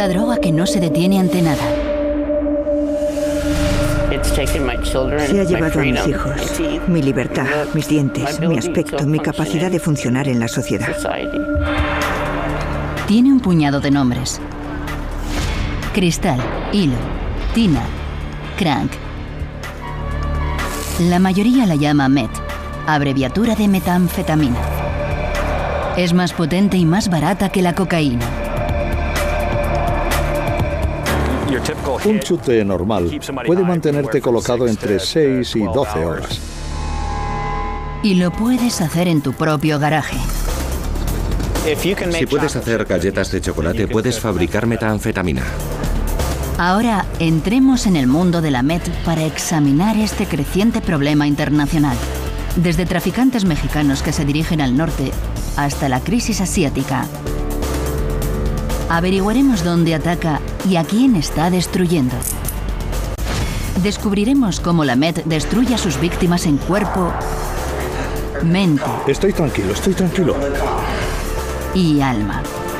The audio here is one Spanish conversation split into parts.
La droga que no se detiene ante nada. Se ha llevado a mis hijos, mi libertad, mis dientes, mi aspecto, mi capacidad de funcionar en la sociedad. Tiene un puñado de nombres: cristal, hilo, tina, crank. La mayoría la llama MET, abreviatura de metanfetamina. Es más potente y más barata que la cocaína. Un chute normal puede mantenerte colocado entre 6 y 12 horas. Y lo puedes hacer en tu propio garaje. Si puedes hacer galletas de chocolate, puedes fabricar metanfetamina. Ahora entremos en el mundo de la MET para examinar este creciente problema internacional. Desde traficantes mexicanos que se dirigen al norte hasta la crisis asiática. Averiguaremos dónde ataca y a quién está destruyendo. Descubriremos cómo la MET destruye a sus víctimas en cuerpo, mente. Estoy tranquilo, Y alma.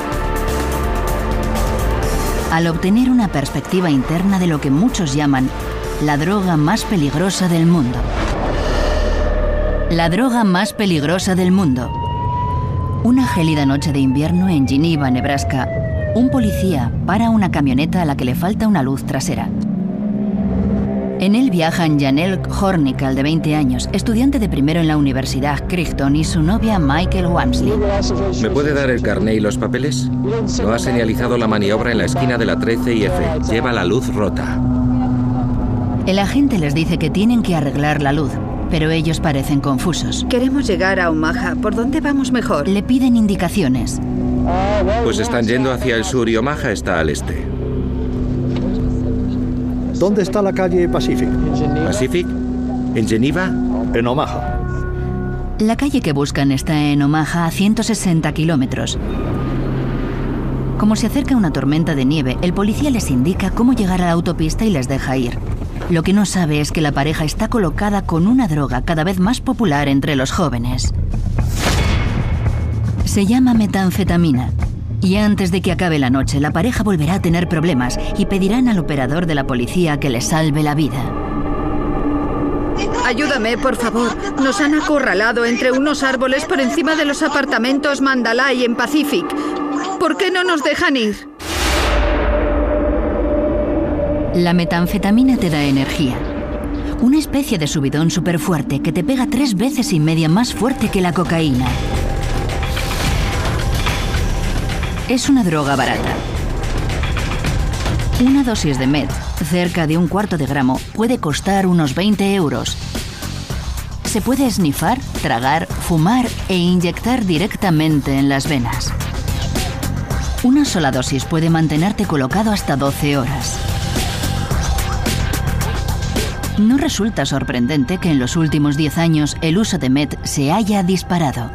Al obtener una perspectiva interna de lo que muchos llaman la droga más peligrosa del mundo. La droga más peligrosa del mundo. Una gélida noche de invierno en Geneva, Nebraska, un policía para una camioneta a la que le falta una luz trasera. En él viajan Janelle Hornical, de 20 años, estudiante de primero en la Universidad Crichton, y su novia Michael Wamsley. ¿Me puede dar el carné y los papeles? No ha señalizado la maniobra en la esquina de la 13 y F. Lleva la luz rota. El agente les dice que tienen que arreglar la luz, pero ellos parecen confusos. Queremos llegar a Omaha. ¿Por dónde vamos mejor? Le piden indicaciones. Pues están yendo hacia el sur y Omaha está al este. ¿Dónde está la calle Pacific? ¿Pacific? ¿En Geneva? En Omaha. La calle que buscan está en Omaha, a 160 kilómetros. Como se acerca una tormenta de nieve, el policía les indica cómo llegar a la autopista y les deja ir. Lo que no sabe es que la pareja está colocada con una droga cada vez más popular entre los jóvenes. Se llama metanfetamina. Y antes de que acabe la noche, la pareja volverá a tener problemas y pedirán al operador de la policía que les salve la vida. Ayúdame, por favor. Nos han acorralado entre unos árboles por encima de los apartamentos Mandalay en Pacific. ¿Por qué no nos dejan ir? La metanfetamina te da energía. Una especie de subidón súper fuerte que te pega 3 veces y media más fuerte que la cocaína. Es una droga barata. Una dosis de meth, cerca de 1/4 de gramo, puede costar unos 20 euros. Se puede snifar, tragar, fumar e inyectar directamente en las venas. Una sola dosis puede mantenerte colocado hasta 12 horas. No resulta sorprendente que en los últimos 10 años el uso de meth se haya disparado.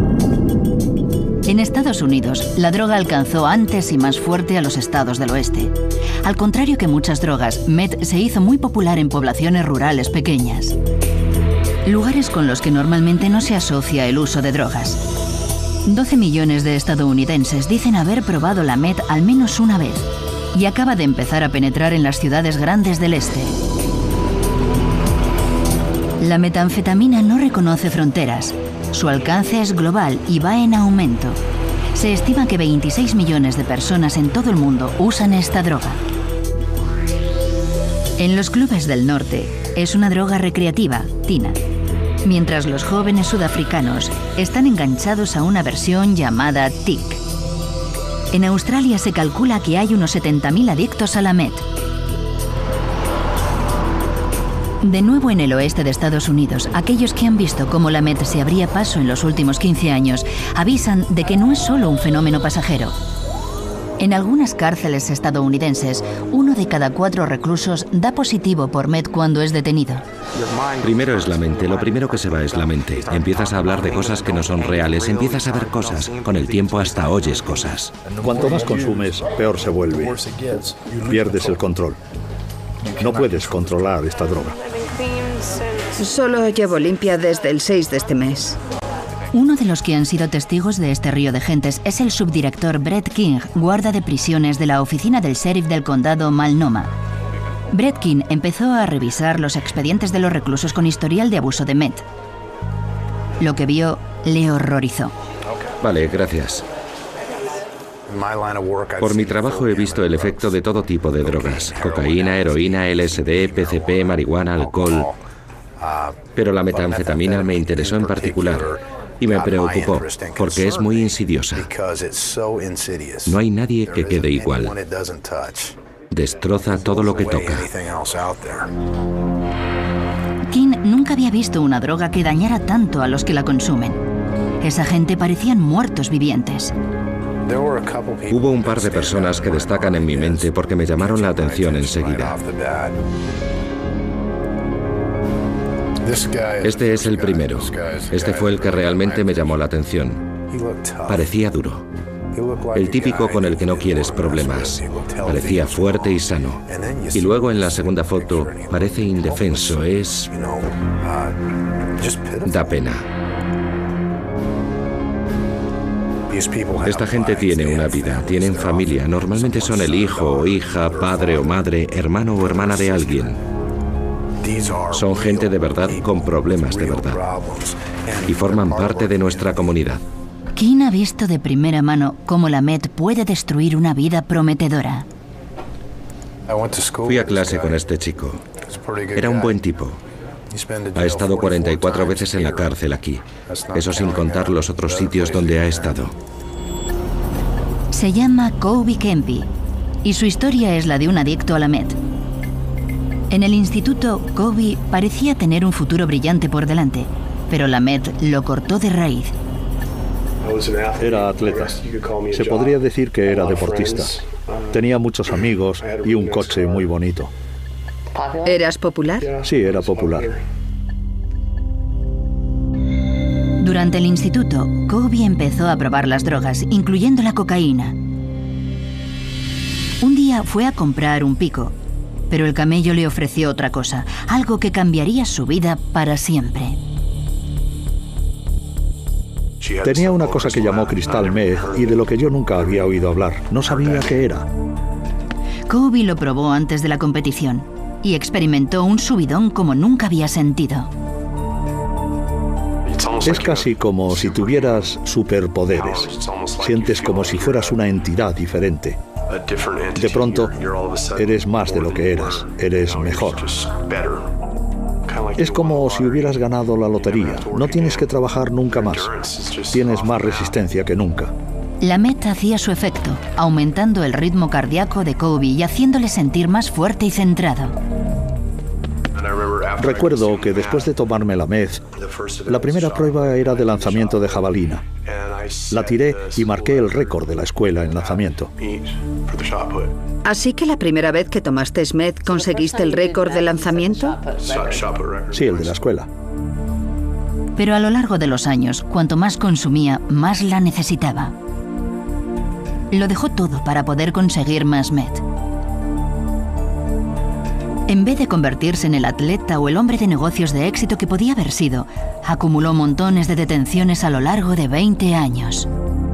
En Estados Unidos, la droga alcanzó antes y más fuerte a los estados del oeste. Al contrario que muchas drogas, meth se hizo muy popular en poblaciones rurales pequeñas. Lugares con los que normalmente no se asocia el uso de drogas. 12 millones de estadounidenses dicen haber probado la meth al menos una vez y acaba de empezar a penetrar en las ciudades grandes del este. La metanfetamina no reconoce fronteras. Su alcance es global y va en aumento. Se estima que 26 millones de personas en todo el mundo usan esta droga. En los clubes del norte es una droga recreativa, tina, mientras los jóvenes sudafricanos están enganchados a una versión llamada TIC. En Australia se calcula que hay unos 70.000 adictos a la meth. De nuevo en el oeste de Estados Unidos, aquellos que han visto cómo la meth se abría paso en los últimos 15 años avisan de que no es solo un fenómeno pasajero. En algunas cárceles estadounidenses, 1 de cada 4 reclusos da positivo por meth cuando es detenido. Primero es la mente, lo primero que se va es la mente. Empiezas a hablar de cosas que no son reales, empiezas a ver cosas. Con el tiempo hasta oyes cosas. Cuanto más consumes, peor se vuelve. Pierdes el control. No puedes controlar esta droga. Solo llevo limpia desde el 6 de este mes. Uno de los que han sido testigos de este río de gentes es el subdirector Brett King, guarda de prisiones de la oficina del sheriff del condado Multnomah. Brett King empezó a revisar los expedientes de los reclusos con historial de abuso de meth. Lo que vio le horrorizó. Vale, gracias. Por mi trabajo he visto el efecto de todo tipo de drogas: cocaína, heroína, LSD, PCP, marihuana, alcohol. Pero la metanfetamina me interesó en particular y me preocupó porque es muy insidiosa. No hay nadie que quede igual. Destroza todo lo que toca. King nunca había visto una droga que dañara tanto a los que la consumen. Esa gente parecían muertos vivientes. Hubo un par de personas que destacan en mi mente porque me llamaron la atención enseguida. Este es el primero. Este fue el que realmente me llamó la atención. Parecía duro. El típico con el que no quieres problemas. Parecía fuerte y sano. Y luego en la segunda foto parece indefenso. Da pena. Esta gente tiene una vida, tienen familia. Normalmente son el hijo o hija, padre o madre, hermano o hermana de alguien. Son gente de verdad con problemas de verdad. Y forman parte de nuestra comunidad. King ha visto de primera mano cómo la meth puede destruir una vida prometedora. Fui a clase con este chico. Era un buen tipo. Ha estado 44 veces en la cárcel aquí. Eso sin contar los otros sitios donde ha estado. Se llama Kobe Kempe y su historia es la de un adicto a la meth. En el instituto, Kobe parecía tener un futuro brillante por delante, pero la meth lo cortó de raíz. Era atleta. Se podría decir que era deportista. Tenía muchos amigos y un coche muy bonito. ¿Eras popular? Sí, era popular. Durante el instituto, Kobe empezó a probar las drogas, incluyendo la cocaína. Un día fue a comprar un pico, pero el camello le ofreció otra cosa, algo que cambiaría su vida para siempre. Tenía una cosa que llamó Crystal Meth y de lo que yo nunca había oído hablar. No sabía qué era. Kobe lo probó antes de la competición y experimentó un subidón como nunca había sentido. Es casi como si tuvieras superpoderes. Sientes como si fueras una entidad diferente. De pronto, eres más de lo que eras. Eres mejor. Es como si hubieras ganado la lotería. No tienes que trabajar nunca más. Tienes más resistencia que nunca. La meth hacía su efecto, aumentando el ritmo cardíaco de Kobe y haciéndole sentir más fuerte y centrado. Recuerdo que después de tomarme la meth, la primera prueba era de lanzamiento de jabalina. La tiré y marqué el récord de la escuela en lanzamiento. ¿Así que la primera vez que tomaste meth conseguiste el récord de lanzamiento? Sí, el de la escuela. Pero a lo largo de los años, cuanto más consumía, más la necesitaba. Lo dejó todo para poder conseguir más meth. En vez de convertirse en el atleta o el hombre de negocios de éxito que podía haber sido, acumuló montones de detenciones a lo largo de 20 años.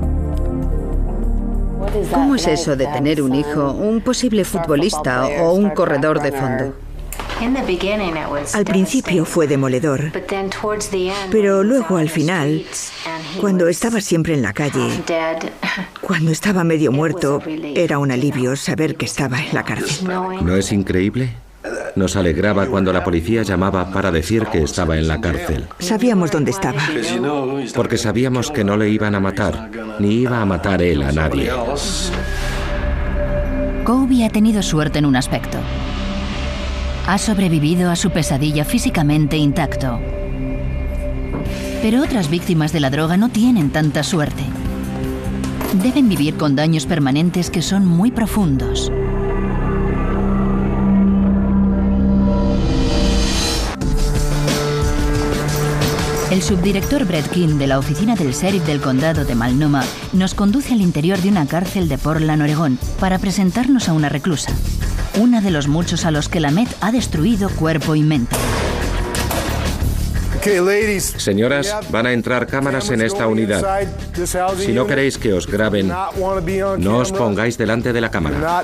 ¿Cómo es eso de tener un hijo, un posible futbolista o un corredor de fondo? Al principio fue demoledor, pero luego al final, cuando estaba siempre en la calle, cuando estaba medio muerto, era un alivio saber que estaba en la cárcel. ¿No es increíble? Nos alegraba cuando la policía llamaba para decir que estaba en la cárcel. Sabíamos dónde estaba. Porque sabíamos que no le iban a matar, ni iba a matar él a nadie. Kobe ha tenido suerte en un aspecto. Ha sobrevivido a su pesadilla físicamente intacto. Pero otras víctimas de la droga no tienen tanta suerte. Deben vivir con daños permanentes que son muy profundos. El subdirector Brett King de la oficina del sheriff del condado de Multnomah nos conduce al interior de una cárcel de Portland, Oregón, para presentarnos a una reclusa, una de los muchos a los que la meth ha destruido cuerpo y mente. Señoras, van a entrar cámaras en esta unidad. Si no queréis que os graben, no os pongáis delante de la cámara.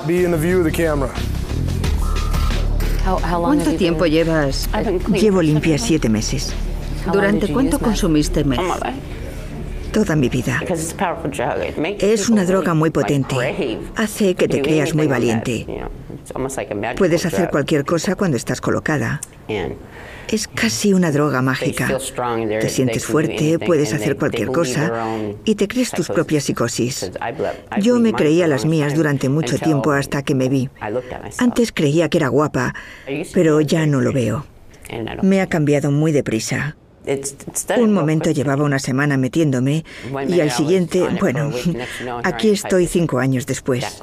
¿Cuánto tiempo llevas? Llevo limpia 7 meses. ¿Durante cuánto consumiste meth? Toda mi vida. Es una droga muy potente. Hace que te creas muy valiente. Puedes hacer cualquier cosa cuando estás colocada. Es casi una droga mágica. Te sientes fuerte, puedes hacer cualquier cosa y te crees tus propias psicosis. Yo me creía las mías durante mucho tiempo hasta que me vi. Antes creía que era guapa, pero ya no lo veo. Me ha cambiado muy deprisa. Un momento llevaba una semana metiéndome y al siguiente, bueno, aquí estoy 5 años después.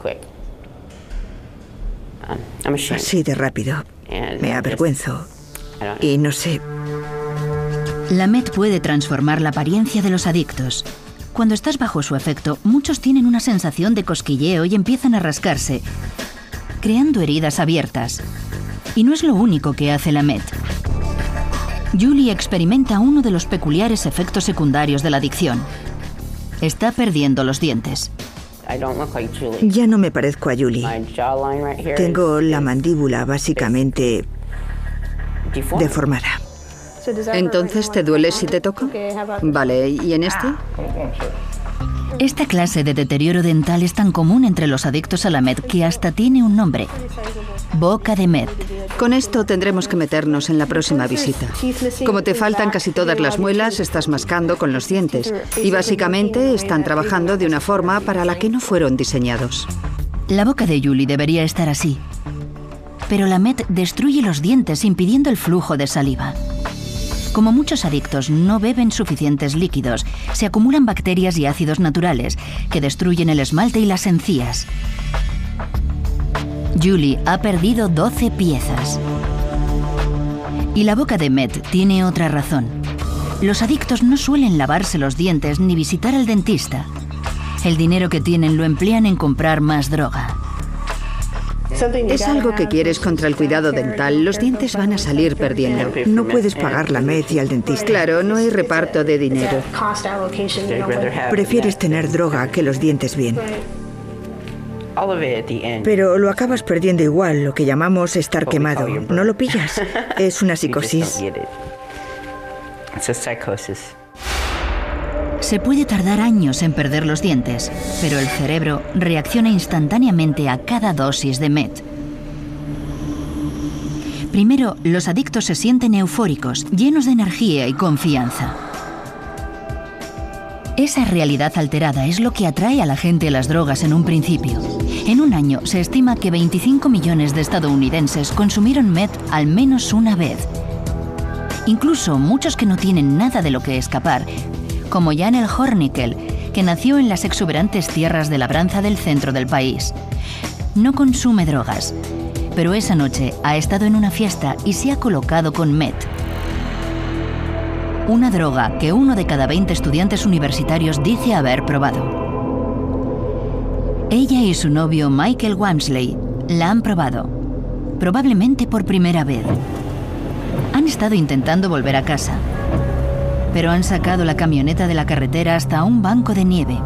Así de rápido. Me avergüenzo. Y no sé. La meth puede transformar la apariencia de los adictos. Cuando estás bajo su efecto, muchos tienen una sensación de cosquilleo y empiezan a rascarse, creando heridas abiertas. Y no es lo único que hace la meth. Julie experimenta uno de los peculiares efectos secundarios de la adicción. Está perdiendo los dientes. Ya no me parezco a Julie. Tengo la mandíbula básicamente deformada. ¿Entonces te duele si te toco? Vale, ¿y en este? Esta clase de deterioro dental es tan común entre los adictos a la meth que hasta tiene un nombre: boca de meth. Con esto tendremos que meternos en la próxima visita. Como te faltan casi todas las muelas, estás mascando con los dientes. Y básicamente están trabajando de una forma para la que no fueron diseñados. La boca de Julie debería estar así. Pero la meth destruye los dientes impidiendo el flujo de saliva. Como muchos adictos no beben suficientes líquidos, se acumulan bacterias y ácidos naturales que destruyen el esmalte y las encías. Julie ha perdido 12 piezas. Y la boca de meth tiene otra razón. Los adictos no suelen lavarse los dientes ni visitar al dentista. El dinero que tienen lo emplean en comprar más droga. Es algo que quieres contra el cuidado dental. Los dientes van a salir perdiendo. No puedes pagar la meth y al dentista. Claro, no hay reparto de dinero. Prefieres tener droga que los dientes bien. Pero lo acabas perdiendo igual, lo que llamamos estar quemado. ¿No lo pillas? Es una psicosis. Se puede tardar años en perder los dientes, pero el cerebro reacciona instantáneamente a cada dosis de meth. Primero, los adictos se sienten eufóricos, llenos de energía y confianza. Esa realidad alterada es lo que atrae a la gente a las drogas en un principio. En un año se estima que 25 millones de estadounidenses consumieron meth al menos una vez. Incluso muchos que no tienen nada de lo que escapar, como Janelle Hornickel, que nació en las exuberantes tierras de labranza del centro del país. No consume drogas, pero esa noche ha estado en una fiesta y se ha colocado con meth. Una droga que 1 de cada 20 estudiantes universitarios dice haber probado. Ella y su novio Michael Wamsley la han probado, probablemente por primera vez. Han estado intentando volver a casa, pero han sacado la camioneta de la carretera hasta un banco de nieve.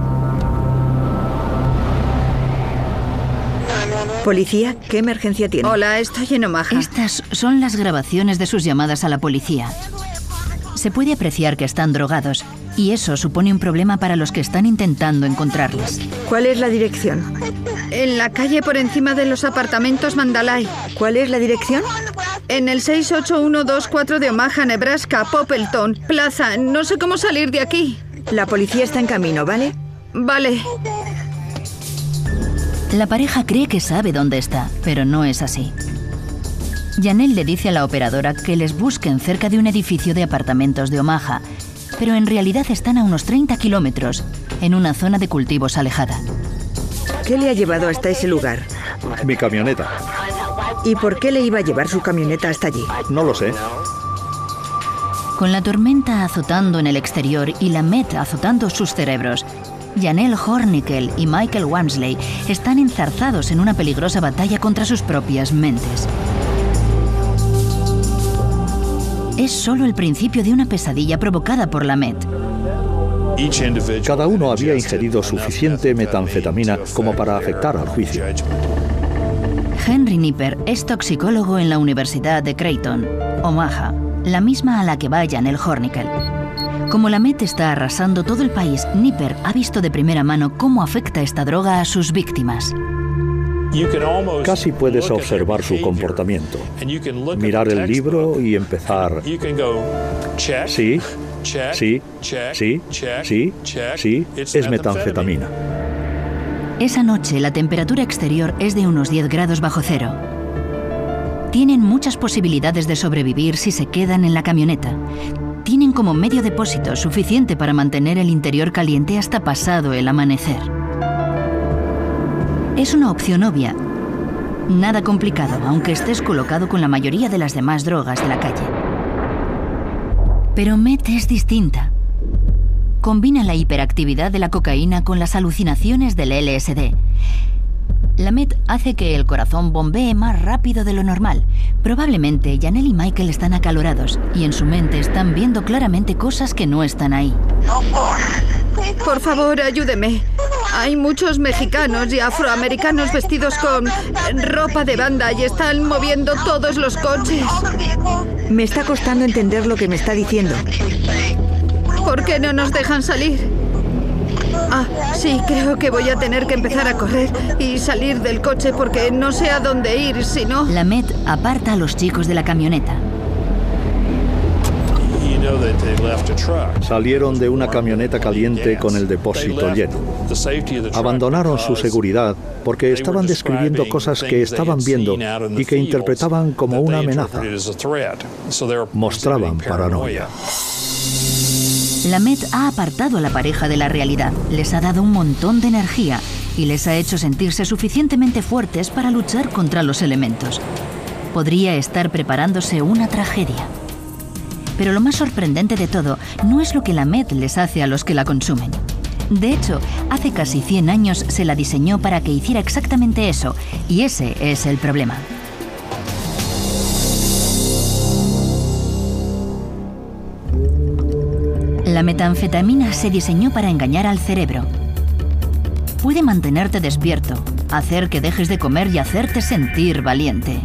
¿Policía? ¿Qué emergencia tiene? Hola, estoy en Omaha. Estas son las grabaciones de sus llamadas a la policía. Se puede apreciar que están drogados, y eso supone un problema para los que están intentando encontrarles. ¿Cuál es la dirección? En la calle por encima de los apartamentos Mandalay. ¿Cuál es la dirección? En el 68124 de Omaha, Nebraska, Poppleton, Plaza. No sé cómo salir de aquí. La policía está en camino, ¿vale? Vale. La pareja cree que sabe dónde está, pero no es así. Janelle le dice a la operadora que les busquen cerca de un edificio de apartamentos de Omaha, pero en realidad están a unos 30 kilómetros, en una zona de cultivos alejada. ¿Qué le ha llevado hasta ese lugar? Mi camioneta. ¿Y por qué le iba a llevar su camioneta hasta allí? No lo sé. Con la tormenta azotando en el exterior y la meth azotando sus cerebros, Janelle Hornickel y Michael Wamsley están enzarzados en una peligrosa batalla contra sus propias mentes. es solo el principio de una pesadilla provocada por la met. Cada uno había ingerido suficiente metanfetamina como para afectar al juicio. Henry Nipper es toxicólogo en la Universidad de Creighton, Omaha, la misma a la que va Janelle Hornickel. Como la met está arrasando todo el país, Nipper ha visto de primera mano cómo afecta esta droga a sus víctimas. Casi puedes observar su comportamiento, mirar el libro y empezar. Sí, sí, sí, sí, sí, es metanfetamina. Esa noche la temperatura exterior es de unos 10 grados bajo cero. Tienen muchas posibilidades de sobrevivir si se quedan en la camioneta. Tienen como medio depósito suficiente para mantener el interior caliente hasta pasado el amanecer. Es una opción obvia. Nada complicado, aunque estés colocado con la mayoría de las demás drogas de la calle. Pero meth es distinta. Combina la hiperactividad de la cocaína con las alucinaciones del LSD. La meth hace que el corazón bombee más rápido de lo normal. Probablemente Janelle y Michael están acalorados y en su mente están viendo claramente cosas que no están ahí. Por favor, ayúdeme. Hay muchos mexicanos y afroamericanos vestidos con ropa de banda y están moviendo todos los coches. Me está costando entender lo que me está diciendo. ¿Por qué no nos dejan salir? Sí, creo que voy a tener que empezar a correr y salir del coche porque no sé a dónde ir, si no... La met aparta a los chicos de la camioneta. Salieron de una camioneta caliente con el depósito lleno. Abandonaron su seguridad porque estaban describiendo cosas que estaban viendo y que interpretaban como una amenaza. Mostraban paranoia. La met ha apartado a la pareja de la realidad, les ha dado un montón de energía y les ha hecho sentirse suficientemente fuertes para luchar contra los elementos. Podría estar preparándose una tragedia. Pero lo más sorprendente de todo no es lo que la met les hace a los que la consumen. De hecho, hace casi 100 años se la diseñó para que hiciera exactamente eso, y ese es el problema. La metanfetamina se diseñó para engañar al cerebro. Puede mantenerte despierto, hacer que dejes de comer y hacerte sentir valiente.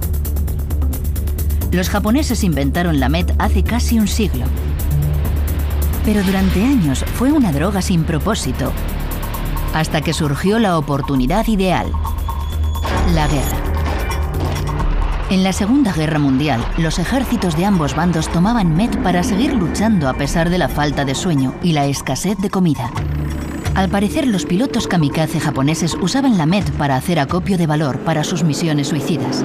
Los japoneses inventaron la meth hace casi un siglo. Pero durante años fue una droga sin propósito, hasta que surgió la oportunidad ideal: la guerra. En la Segunda Guerra Mundial, los ejércitos de ambos bandos tomaban meth para seguir luchando a pesar de la falta de sueño y la escasez de comida. Al parecer, los pilotos kamikaze japoneses usaban la meth para hacer acopio de valor para sus misiones suicidas.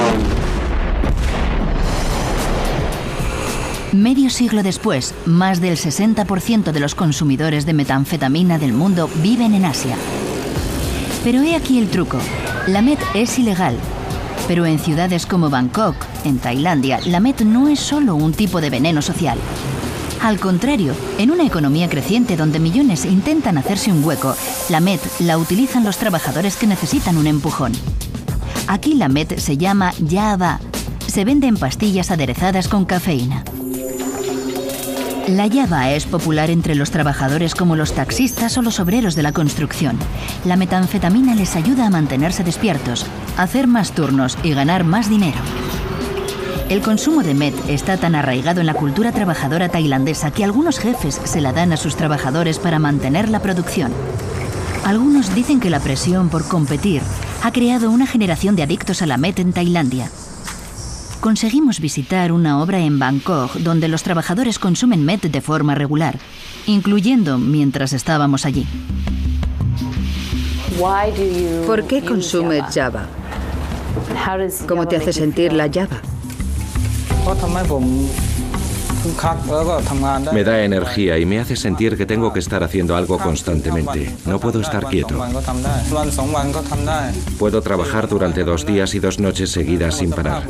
Medio siglo después, más del 60% de los consumidores de metanfetamina del mundo viven en Asia. Pero he aquí el truco: la meth es ilegal. Pero en ciudades como Bangkok, en Tailandia, la meth no es solo un tipo de veneno social. Al contrario, en una economía creciente donde millones intentan hacerse un hueco, la meth la utilizan los trabajadores que necesitan un empujón. Aquí la meth se llama yaba. Se vende en pastillas aderezadas con cafeína. La yaba es popular entre los trabajadores como los taxistas o los obreros de la construcción. La metanfetamina les ayuda a mantenerse despiertos, hacer más turnos y ganar más dinero. El consumo de meth está tan arraigado en la cultura trabajadora tailandesa que algunos jefes se la dan a sus trabajadores para mantener la producción. Algunos dicen que la presión por competir ha creado una generación de adictos a la meth en Tailandia. Conseguimos visitar una obra en Bangkok donde los trabajadores consumen meth de forma regular, incluyendo mientras estábamos allí. ¿Por qué consumes yaba? ¿Cómo te hace sentir la yaba? Me da energía y me hace sentir que tengo que estar haciendo algo constantemente. No puedo estar quieto. Puedo trabajar durante 2 días y 2 noches seguidas sin parar.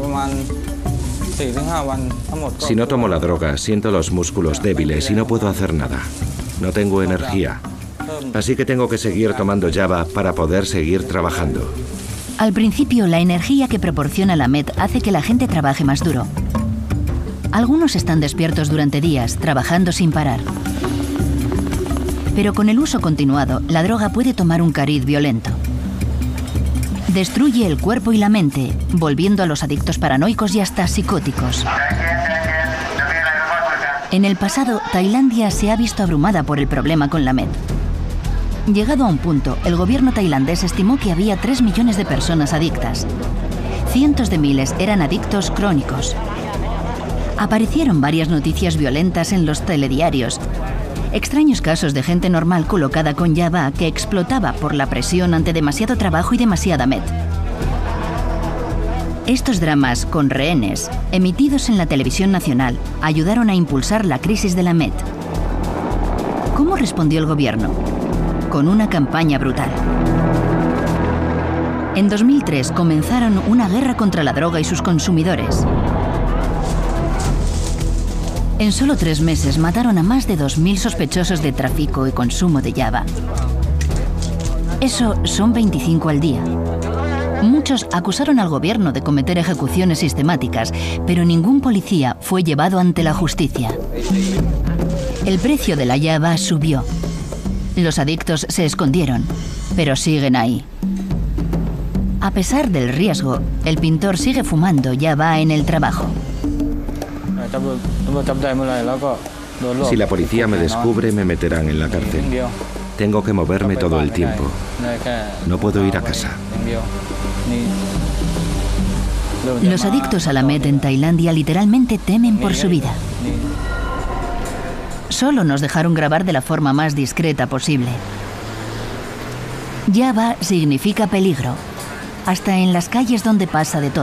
Si no tomo la droga, siento los músculos débiles y no puedo hacer nada. No tengo energía. Así que tengo que seguir tomando yaba para poder seguir trabajando. Al principio, la energía que proporciona la meth hace que la gente trabaje más duro. Algunos están despiertos durante días, trabajando sin parar. Pero con el uso continuado, la droga puede tomar un cariz violento. Destruye el cuerpo y la mente, volviendo a los adictos paranoicos y hasta psicóticos. En el pasado, Tailandia se ha visto abrumada por el problema con la meth. Llegado a un punto, el gobierno tailandés estimó que había 3 millones de personas adictas. Cientos de miles eran adictos crónicos. Aparecieron varias noticias violentas en los telediarios. Extraños casos de gente normal colocada con yaba que explotaba por la presión ante demasiado trabajo y demasiada meth. Estos dramas con rehenes, emitidos en la televisión nacional, ayudaron a impulsar la crisis de la meth. ¿Cómo respondió el gobierno? Con una campaña brutal. En 2003 comenzaron una guerra contra la droga y sus consumidores. En solo 3 meses mataron a más de 2.000 sospechosos de tráfico y consumo de yaba. Eso son 25 al día. Muchos acusaron al gobierno de cometer ejecuciones sistemáticas, pero ningún policía fue llevado ante la justicia. El precio de la yaba subió. Los adictos se escondieron, pero siguen ahí. A pesar del riesgo, el pintor sigue fumando yaba en el trabajo. Si la policía me descubre, me meterán en la cárcel. Tengo que moverme todo el tiempo. No puedo ir a casa. Los adictos a la meth en Tailandia literalmente temen por su vida. Solo nos dejaron grabar de la forma más discreta posible. Yaba significa peligro, hasta en las calles donde pasa de todo.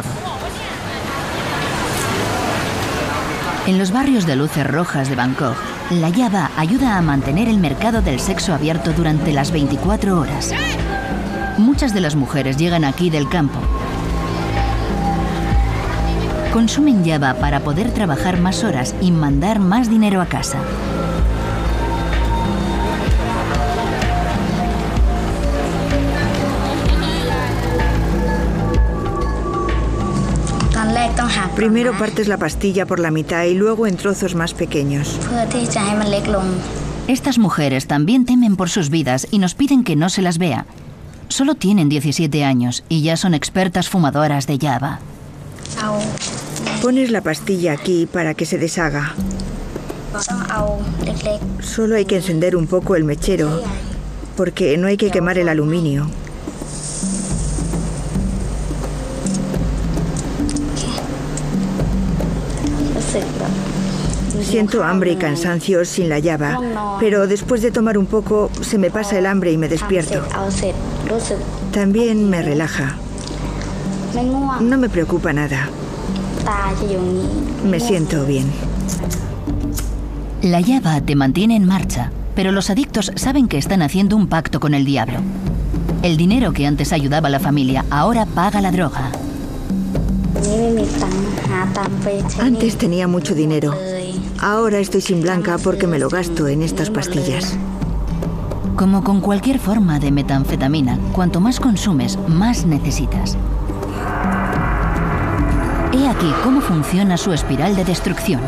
En los barrios de luces rojas de Bangkok, la yaba ayuda a mantener el mercado del sexo abierto durante las 24 horas. Muchas de las mujeres llegan aquí del campo. Consumen yaba para poder trabajar más horas y mandar más dinero a casa. Primero partes la pastilla por la mitad y luego en trozos más pequeños. Estas mujeres también temen por sus vidas y nos piden que no se las vea. Solo tienen 17 años y ya son expertas fumadoras de yaba. Pones la pastilla aquí para que se deshaga. Solo hay que encender un poco el mechero, porque no hay que quemar el aluminio. Siento hambre y cansancio sin la yaba, pero después de tomar un poco se me pasa el hambre y me despierto. También me relaja. No me preocupa nada. Me siento bien. La yaba te mantiene en marcha, pero los adictos saben que están haciendo un pacto con el diablo. El dinero que antes ayudaba a la familia ahora paga la droga. Antes tenía mucho dinero. Ahora estoy sin blanca porque me lo gasto en estas pastillas. Como con cualquier forma de metanfetamina, cuanto más consumes, más necesitas. He aquí cómo funciona su espiral de destrucción.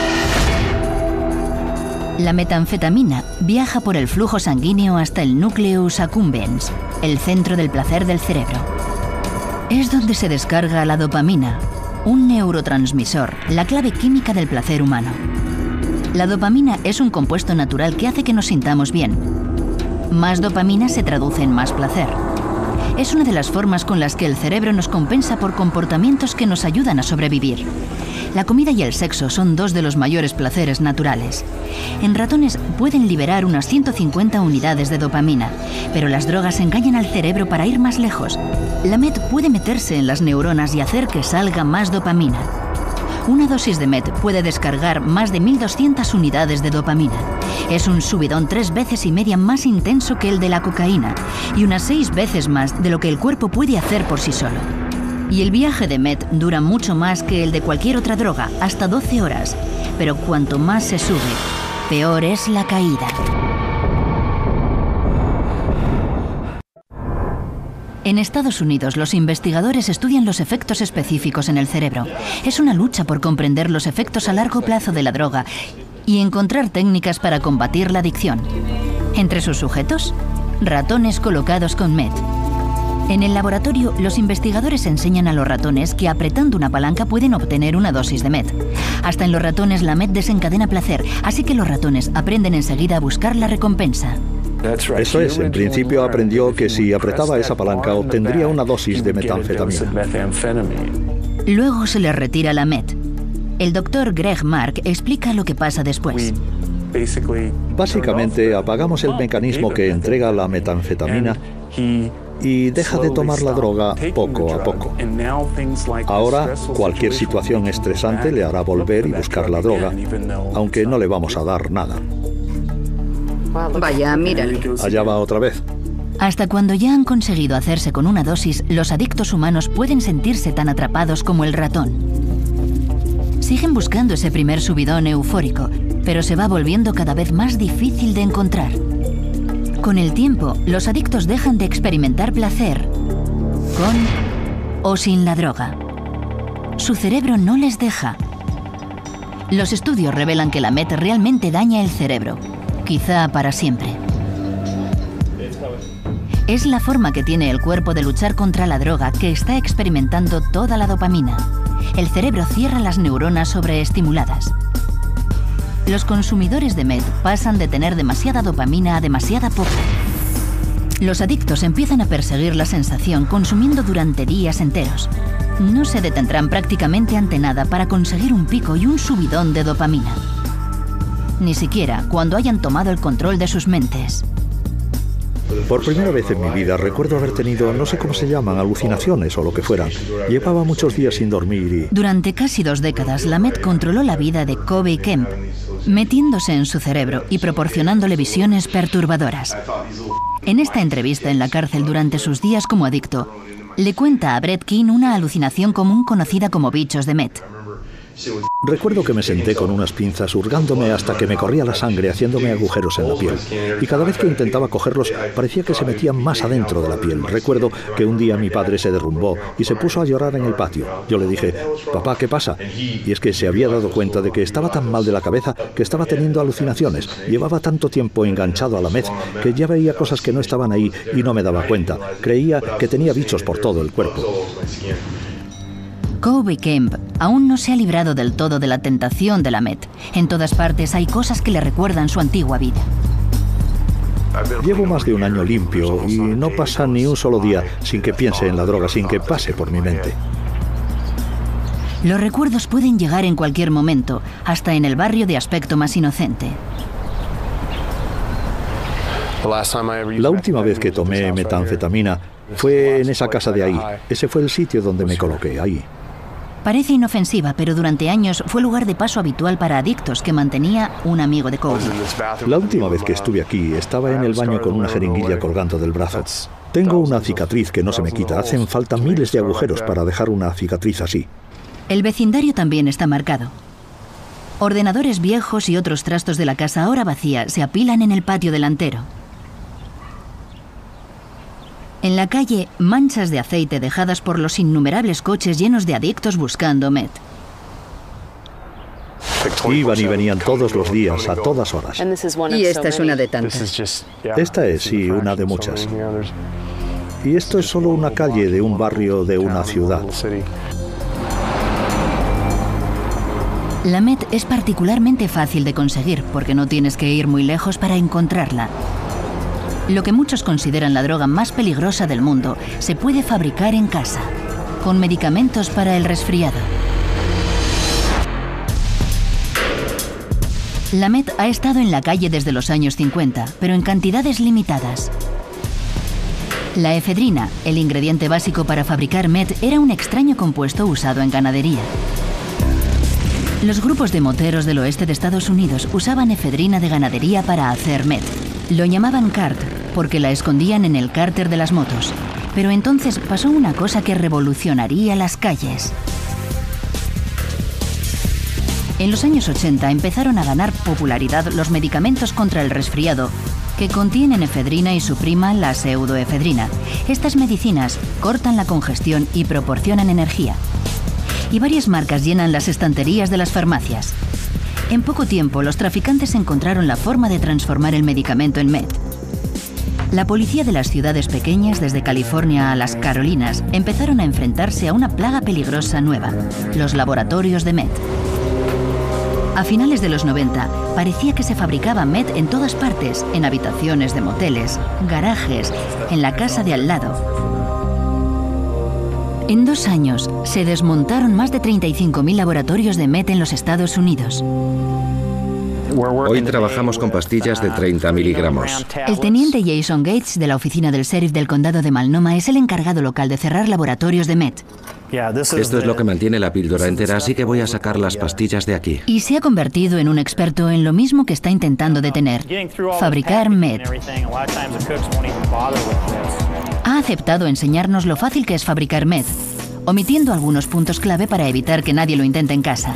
La metanfetamina viaja por el flujo sanguíneo hasta el nucleus accumbens, el centro del placer del cerebro. Es donde se descarga la dopamina, un neurotransmisor, la clave química del placer humano. La dopamina es un compuesto natural que hace que nos sintamos bien. Más dopamina se traduce en más placer. Es una de las formas con las que el cerebro nos compensa por comportamientos que nos ayudan a sobrevivir. La comida y el sexo son 2 de los mayores placeres naturales. En ratones pueden liberar unas 150 unidades de dopamina, pero las drogas engañan al cerebro para ir más lejos. La meth puede meterse en las neuronas y hacer que salga más dopamina. Una dosis de meth puede descargar más de 1.200 unidades de dopamina. Es un subidón 3,5 veces más intenso que el de la cocaína y unas 6 veces más de lo que el cuerpo puede hacer por sí solo. Y el viaje de meth dura mucho más que el de cualquier otra droga, hasta 12 horas. Pero cuanto más se sube, peor es la caída. En Estados Unidos, los investigadores estudian los efectos específicos en el cerebro. Es una lucha por comprender los efectos a largo plazo de la droga y encontrar técnicas para combatir la adicción. Entre sus sujetos, ratones colocados con meth. En el laboratorio, los investigadores enseñan a los ratones que apretando una palanca pueden obtener una dosis de meth. Hasta en los ratones la meth desencadena placer, así que los ratones aprenden enseguida a buscar la recompensa. Eso es, en principio aprendió que si apretaba esa palanca obtendría una dosis de metanfetamina. Luego se les retira la meth. El doctor Greg Mark explica lo que pasa después. Básicamente apagamos el mecanismo que entrega la metanfetamina y deja de tomar la droga poco a poco. Ahora, cualquier situación estresante le hará volver y buscar la droga, aunque no le vamos a dar nada. Vaya, mírale. Allá va otra vez. Hasta cuando ya han conseguido hacerse con una dosis, los adictos humanos pueden sentirse tan atrapados como el ratón. Siguen buscando ese primer subidón eufórico, pero se va volviendo cada vez más difícil de encontrar. Con el tiempo, los adictos dejan de experimentar placer con o sin la droga. Su cerebro no les deja. Los estudios revelan que la meth realmente daña el cerebro, quizá para siempre. Es la forma que tiene el cuerpo de luchar contra la droga que está experimentando toda la dopamina. El cerebro cierra las neuronas sobreestimuladas. Los consumidores de meth pasan de tener demasiada dopamina a demasiada poca. Los adictos empiezan a perseguir la sensación consumiendo durante días enteros. No se detendrán prácticamente ante nada para conseguir un pico y un subidón de dopamina. Ni siquiera cuando hayan tomado el control de sus mentes. Por primera vez en mi vida recuerdo haber tenido, no sé cómo se llaman, alucinaciones o lo que fueran. Llevaba muchos días sin dormir y... Durante casi 2 décadas, la meth controló la vida de Kobe Kemp, metiéndose en su cerebro y proporcionándole visiones perturbadoras. En esta entrevista en la cárcel durante sus días como adicto, le cuenta a Brett Keane una alucinación común conocida como bichos de meth. Recuerdo que me senté con unas pinzas hurgándome hasta que me corría la sangre haciéndome agujeros en la piel. Y cada vez que intentaba cogerlos parecía que se metían más adentro de la piel. Recuerdo que un día mi padre se derrumbó y se puso a llorar en el patio. Yo le dije, papá, ¿qué pasa? Y es que se había dado cuenta de que estaba tan mal de la cabeza que estaba teniendo alucinaciones. Llevaba tanto tiempo enganchado a la meth que ya veía cosas que no estaban ahí y no me daba cuenta. Creía que tenía bichos por todo el cuerpo. Kobe Kemp aún no se ha librado del todo de la tentación de la meth. En todas partes hay cosas que le recuerdan su antigua vida. Llevo más de un año limpio y no pasa ni un solo día sin que piense en la droga, sin que pase por mi mente. Los recuerdos pueden llegar en cualquier momento, hasta en el barrio de aspecto más inocente. La última vez que tomé metanfetamina fue en esa casa de ahí. Ese fue el sitio donde me coloqué, ahí. Parece inofensiva, pero durante años fue lugar de paso habitual para adictos que mantenía un amigo de Kobe. La última vez que estuve aquí, estaba en el baño con una jeringuilla colgando del brazo. Tengo una cicatriz que no se me quita. Hacen falta miles de agujeros para dejar una cicatriz así. El vecindario también está marcado. Ordenadores viejos y otros trastos de la casa ahora vacía se apilan en el patio delantero. En la calle, manchas de aceite dejadas por los innumerables coches llenos de adictos buscando meth. Iban y venían todos los días, a todas horas. Y esta es una de tantas. Esta es, sí, una de muchas. Y esto es solo una calle de un barrio de una ciudad. La meth es particularmente fácil de conseguir porque no tienes que ir muy lejos para encontrarla. Lo que muchos consideran la droga más peligrosa del mundo se puede fabricar en casa, con medicamentos para el resfriado. La meth ha estado en la calle desde los años 50, pero en cantidades limitadas. La efedrina, el ingrediente básico para fabricar meth, era un extraño compuesto usado en ganadería. Los grupos de moteros del oeste de Estados Unidos usaban efedrina de ganadería para hacer meth. Lo llamaban cart porque la escondían en el cárter de las motos. Pero entonces pasó una cosa que revolucionaría las calles. En los años 80 empezaron a ganar popularidad los medicamentos contra el resfriado que contienen efedrina y su prima, la pseudoefedrina. Estas medicinas cortan la congestión y proporcionan energía. Y varias marcas llenan las estanterías de las farmacias. En poco tiempo, los traficantes encontraron la forma de transformar el medicamento en meth. La policía de las ciudades pequeñas, desde California a las Carolinas, empezaron a enfrentarse a una plaga peligrosa nueva: los laboratorios de meth. A finales de los 90, parecía que se fabricaba meth en todas partes, en habitaciones de moteles, garajes, en la casa de al lado. En 2 años, se desmontaron más de 35.000 laboratorios de meth en los Estados Unidos. Hoy trabajamos con pastillas de 30 miligramos. El teniente Jason Gates, de la oficina del sheriff del condado de Multnomah, es el encargado local de cerrar laboratorios de meth. Esto es lo que mantiene la píldora entera, así que voy a sacar las pastillas de aquí. Y se ha convertido en un experto en lo mismo que está intentando detener: fabricar meth. Ha aceptado enseñarnos lo fácil que es fabricar meth, omitiendo algunos puntos clave para evitar que nadie lo intente en casa.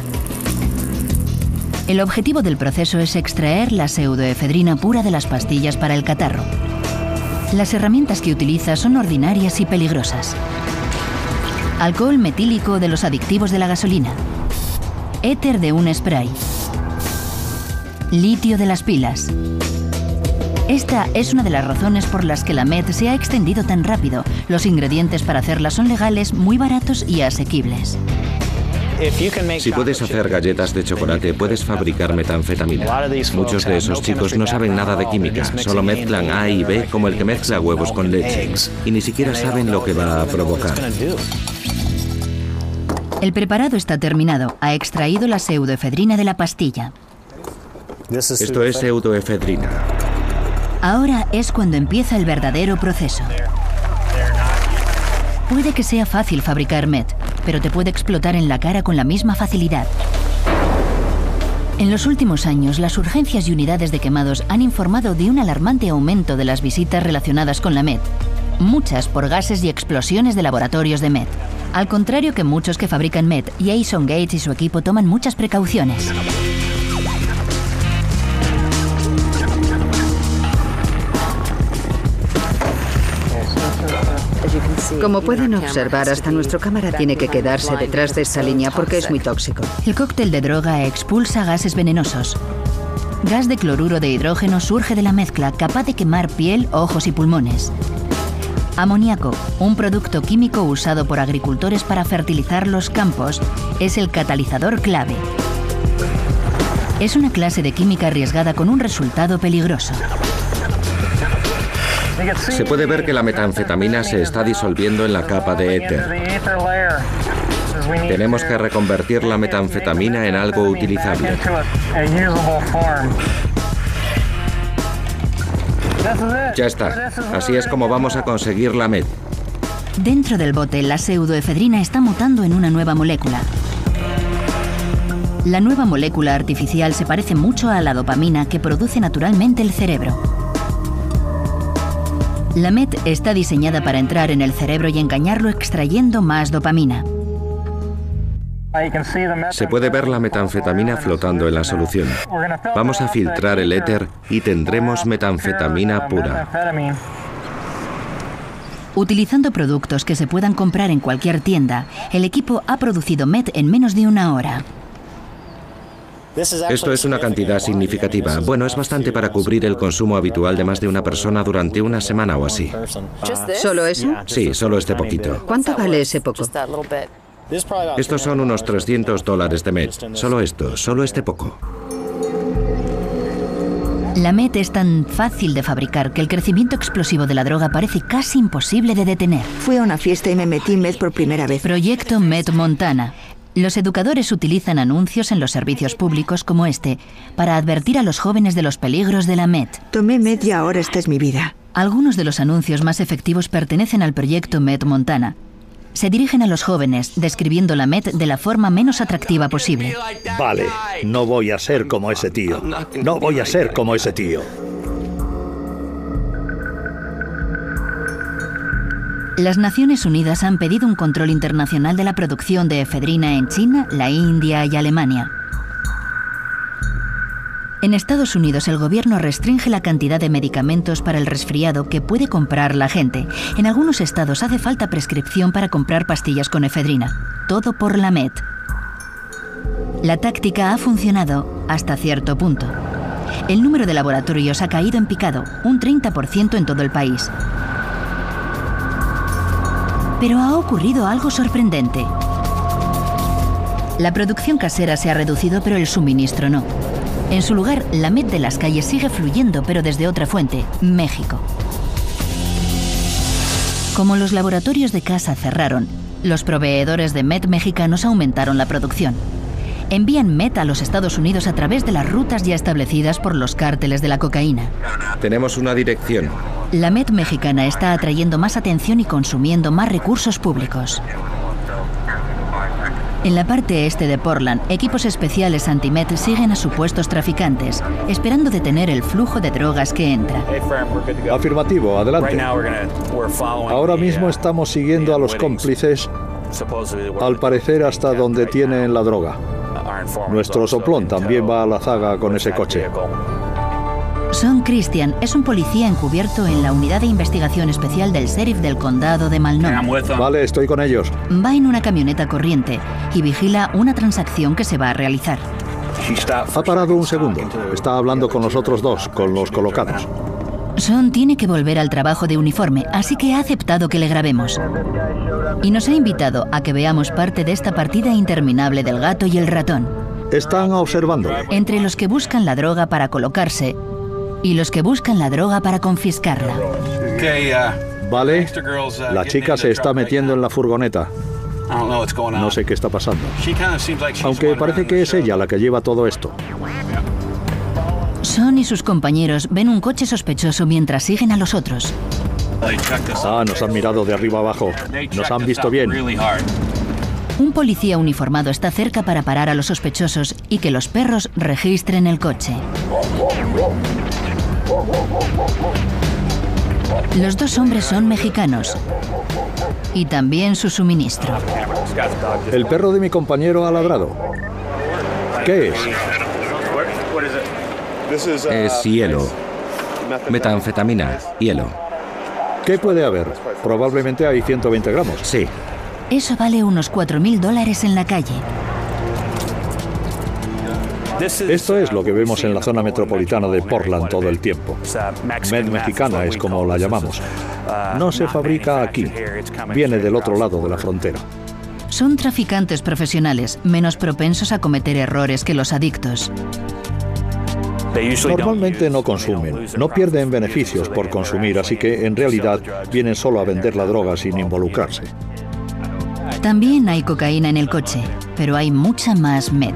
El objetivo del proceso es extraer la pseudoefedrina pura de las pastillas para el catarro. Las herramientas que utiliza son ordinarias y peligrosas: alcohol metílico de los adictivos de la gasolina, éter de un spray, litio de las pilas. Esta es una de las razones por las que la meth se ha extendido tan rápido. Los ingredientes para hacerla son legales, muy baratos y asequibles. Si puedes hacer galletas de chocolate, puedes fabricar metanfetamina. Muchos de esos chicos no saben nada de química, solo mezclan A y B como el que mezcla huevos con leche. Y ni siquiera saben lo que va a provocar. El preparado está terminado. Ha extraído la pseudoefedrina de la pastilla. Esto es pseudoefedrina. Ahora es cuando empieza el verdadero proceso. Puede que sea fácil fabricar meth, pero te puede explotar en la cara con la misma facilidad. En los últimos años, las urgencias y unidades de quemados han informado de un alarmante aumento de las visitas relacionadas con la meth, muchas por gases y explosiones de laboratorios de meth. Al contrario que muchos que fabrican meth, Jason Gates y su equipo toman muchas precauciones. Como pueden observar, hasta nuestra cámara tiene que quedarse detrás de esta línea porque es muy tóxico. El cóctel de droga expulsa gases venenosos. Gas de cloruro de hidrógeno surge de la mezcla, capaz de quemar piel, ojos y pulmones. Amoníaco, un producto químico usado por agricultores para fertilizar los campos, es el catalizador clave. Es una clase de química arriesgada con un resultado peligroso. Se puede ver que la metanfetamina se está disolviendo en la capa de éter. Tenemos que reconvertir la metanfetamina en algo utilizable. Ya está. Así es como vamos a conseguir la meth. Dentro del bote, la pseudoefedrina está mutando en una nueva molécula. La nueva molécula artificial se parece mucho a la dopamina que produce naturalmente el cerebro. La meth está diseñada para entrar en el cerebro y engañarlo extrayendo más dopamina. Se puede ver la metanfetamina flotando en la solución. Vamos a filtrar el éter y tendremos metanfetamina pura. Utilizando productos que se puedan comprar en cualquier tienda, el equipo ha producido meth en menos de 1 hora. Esto es una cantidad significativa. Bueno, es bastante para cubrir el consumo habitual de más de una persona durante una semana o así. ¿Solo eso? Sí, solo este poquito. ¿Cuánto vale ese poco? Estos son unos $300 de meth. Solo esto, solo este poco. La meth es tan fácil de fabricar que el crecimiento explosivo de la droga parece casi imposible de detener. Fui a una fiesta y me metí meth por primera vez. Proyecto Meth Montana. Los educadores utilizan anuncios en los servicios públicos como este para advertir a los jóvenes de los peligros de la meth. Tomé meth y ahora esta es mi vida. Algunos de los anuncios más efectivos pertenecen al proyecto Meth Montana. Se dirigen a los jóvenes, describiendo la meth de la forma menos atractiva posible. Vale, no voy a ser como ese tío. No voy a ser como ese tío. Las Naciones Unidas han pedido un control internacional de la producción de efedrina en China, la India y Alemania. En Estados Unidos, el gobierno restringe la cantidad de medicamentos para el resfriado que puede comprar la gente. En algunos estados hace falta prescripción para comprar pastillas con efedrina. Todo por la meth. La táctica ha funcionado hasta cierto punto. El número de laboratorios ha caído en picado, un 30% en todo el país. Pero ha ocurrido algo sorprendente. La producción casera se ha reducido, pero el suministro no. En su lugar, la meth de las calles sigue fluyendo, pero desde otra fuente, México. Como los laboratorios de casa cerraron, los proveedores de meth mexicanos aumentaron la producción. Envían meth a los Estados Unidos a través de las rutas ya establecidas por los cárteles de la cocaína. Tenemos una dirección. La meth mexicana está atrayendo más atención y consumiendo más recursos públicos. En la parte este de Portland, equipos especiales anti-meth siguen a supuestos traficantes, esperando detener el flujo de drogas que entra. Afirmativo, adelante. Ahora mismo estamos siguiendo a los cómplices, al parecer hasta donde tienen la droga. Nuestro soplón también va a la zaga con ese coche. Sean Christian es un policía encubierto en la unidad de investigación especial del sheriff del condado de Malone. Vale, estoy con ellos. Va en una camioneta corriente y vigila una transacción que se va a realizar. Ha parado un segundo. Está hablando con los otros dos, con los colocados. Sean tiene que volver al trabajo de uniforme, así que ha aceptado que le grabemos. Y nos ha invitado a que veamos parte de esta partida interminable del gato y el ratón. Están observándole. Entre los que buscan la droga para colocarse y los que buscan la droga para confiscarla. Vale, la chica se está metiendo en la furgoneta. No sé qué está pasando. Aunque parece que es ella la que lleva todo esto. Sean y sus compañeros ven un coche sospechoso mientras siguen a los otros. Nos han mirado de arriba abajo. Nos han visto bien. Un policía uniformado está cerca para parar a los sospechosos y que los perros registren el coche. Los dos hombres son mexicanos y también su suministro. El perro de mi compañero ha ladrado. ¿Qué es? Es hielo. Metanfetamina, hielo. ¿Qué puede haber? Probablemente hay 120 gramos. Sí. Eso vale unos $4.000 en la calle. Esto es lo que vemos en la zona metropolitana de Portland todo el tiempo. Meth mexicana es como la llamamos. No se fabrica aquí. Viene del otro lado de la frontera. Son traficantes profesionales, menos propensos a cometer errores que los adictos. Normalmente no consumen, no pierden beneficios por consumir, así que en realidad vienen solo a vender la droga sin involucrarse. También hay cocaína en el coche, pero hay mucha más meth.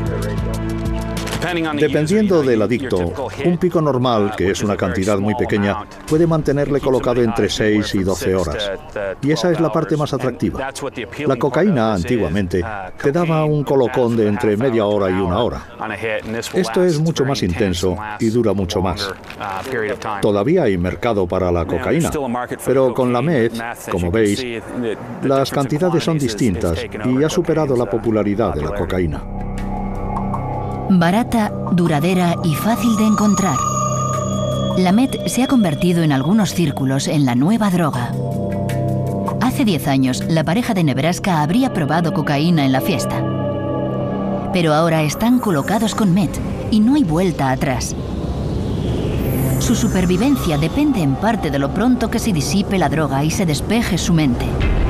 Dependiendo del adicto, un pico normal, que es una cantidad muy pequeña, puede mantenerle colocado entre 6 y 12 horas. Y esa es la parte más atractiva. La cocaína, antiguamente, te daba un colocón de entre media hora y una hora. Esto es mucho más intenso y dura mucho más. Todavía hay mercado para la cocaína, pero con la meth, como veis, las cantidades son distintas y ha superado la popularidad de la cocaína. Barata, duradera y fácil de encontrar. La meth se ha convertido en algunos círculos en la nueva droga. Hace 10 años, la pareja de Nebraska habría probado cocaína en la fiesta. Pero ahora están colocados con meth y no hay vuelta atrás. Su supervivencia depende en parte de lo pronto que se disipe la droga y se despeje su mente.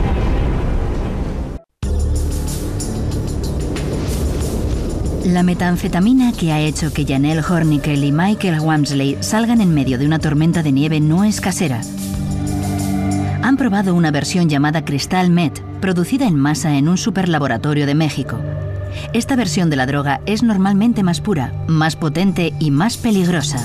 La metanfetamina que ha hecho que Janelle Hornickel y Michael Wamsley salgan en medio de una tormenta de nieve no es casera. Han probado una versión llamada Cristal Meth, producida en masa en un superlaboratorio de México. Esta versión de la droga es normalmente más pura, más potente y más peligrosa.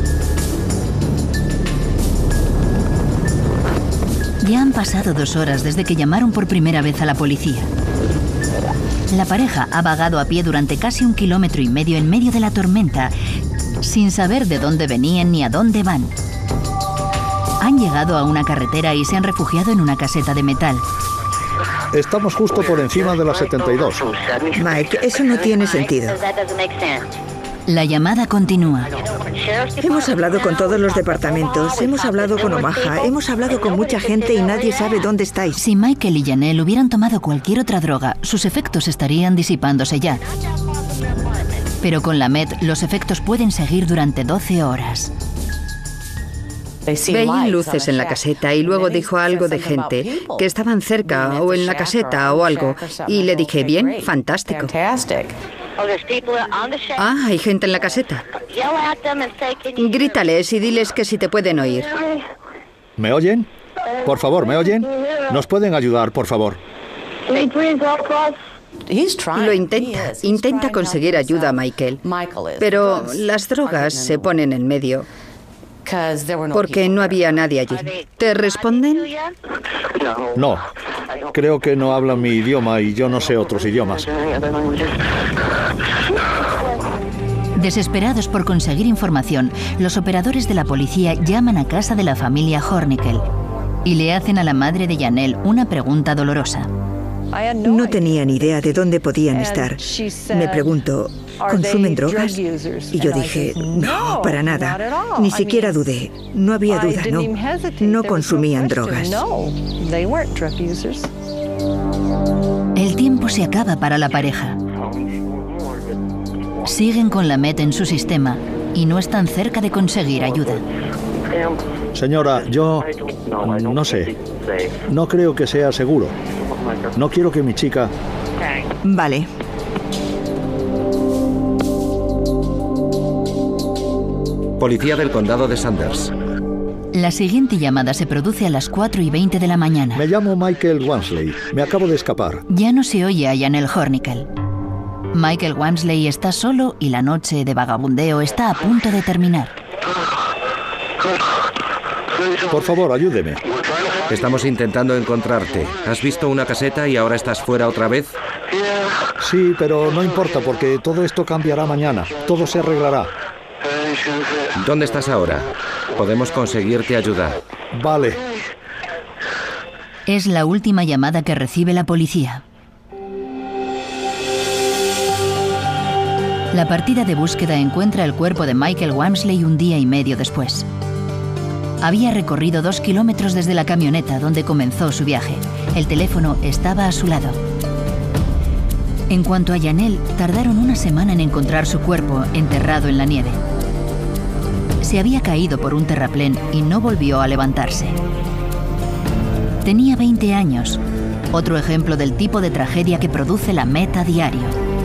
Ya han pasado 2 horas desde que llamaron por primera vez a la policía. La pareja ha vagado a pie durante casi 1,5 kilómetros en medio de la tormenta, sin saber de dónde venían ni a dónde van. Han llegado a una carretera y se han refugiado en una caseta de metal. Estamos justo por encima de la 72. Mike, eso no tiene sentido. La llamada continúa. Hemos hablado con todos los departamentos, hemos hablado con Omaha, hemos hablado con mucha gente y nadie sabe dónde estáis. Si Michael y Janelle hubieran tomado cualquier otra droga, sus efectos estarían disipándose ya. Pero con la meth, los efectos pueden seguir durante 12 horas. Veían luces en la caseta y luego dijo algo de gente que estaban cerca o en la caseta o algo. Y le dije, bien, fantástico. Ah, hay gente en la caseta. Grítales y diles que si te pueden oír. ¿Me oyen? Por favor, ¿me oyen? ¿Nos pueden ayudar, por favor? Lo intenta conseguir ayuda a Michael. Pero las drogas se ponen en medio. Porque no había nadie allí. ¿Te responden? No. Creo que no hablan mi idioma y yo no sé otros idiomas. Desesperados por conseguir información, los operadores de la policía llaman a casa de la familia Hornickel y le hacen a la madre de Janelle una pregunta dolorosa. No tenía ni idea de dónde podían estar. Me preguntó, ¿consumen drogas? Y yo dije, no, para nada. Ni siquiera dudé. No había duda, no. No consumían drogas. El tiempo se acaba para la pareja. Siguen con la meth en su sistema y no están cerca de conseguir ayuda. Señora, yo no sé. No creo que sea seguro. No quiero que mi chica... Vale. Policía del condado de Sanders. La siguiente llamada se produce a las 4:20 de la mañana. Me llamo Michael Wamsley. Me acabo de escapar. Ya no se oye a Janelle Hornickel. Michael Wamsley está solo y la noche de vagabundeo está a punto de terminar. Por favor, ayúdeme. Estamos intentando encontrarte. ¿Has visto una caseta y ahora estás fuera otra vez? Sí, pero no importa porque todo esto cambiará mañana. Todo se arreglará. ¿Dónde estás ahora? Podemos conseguirte ayuda. Vale. Es la última llamada que recibe la policía. La partida de búsqueda encuentra el cuerpo de Michael Wamsley un día y medio después. Había recorrido 2 kilómetros desde la camioneta donde comenzó su viaje. El teléfono estaba a su lado. En cuanto a Janelle, tardaron una semana en encontrar su cuerpo enterrado en la nieve. Se había caído por un terraplén y no volvió a levantarse. Tenía 20 años, otro ejemplo del tipo de tragedia que produce la meth a diario.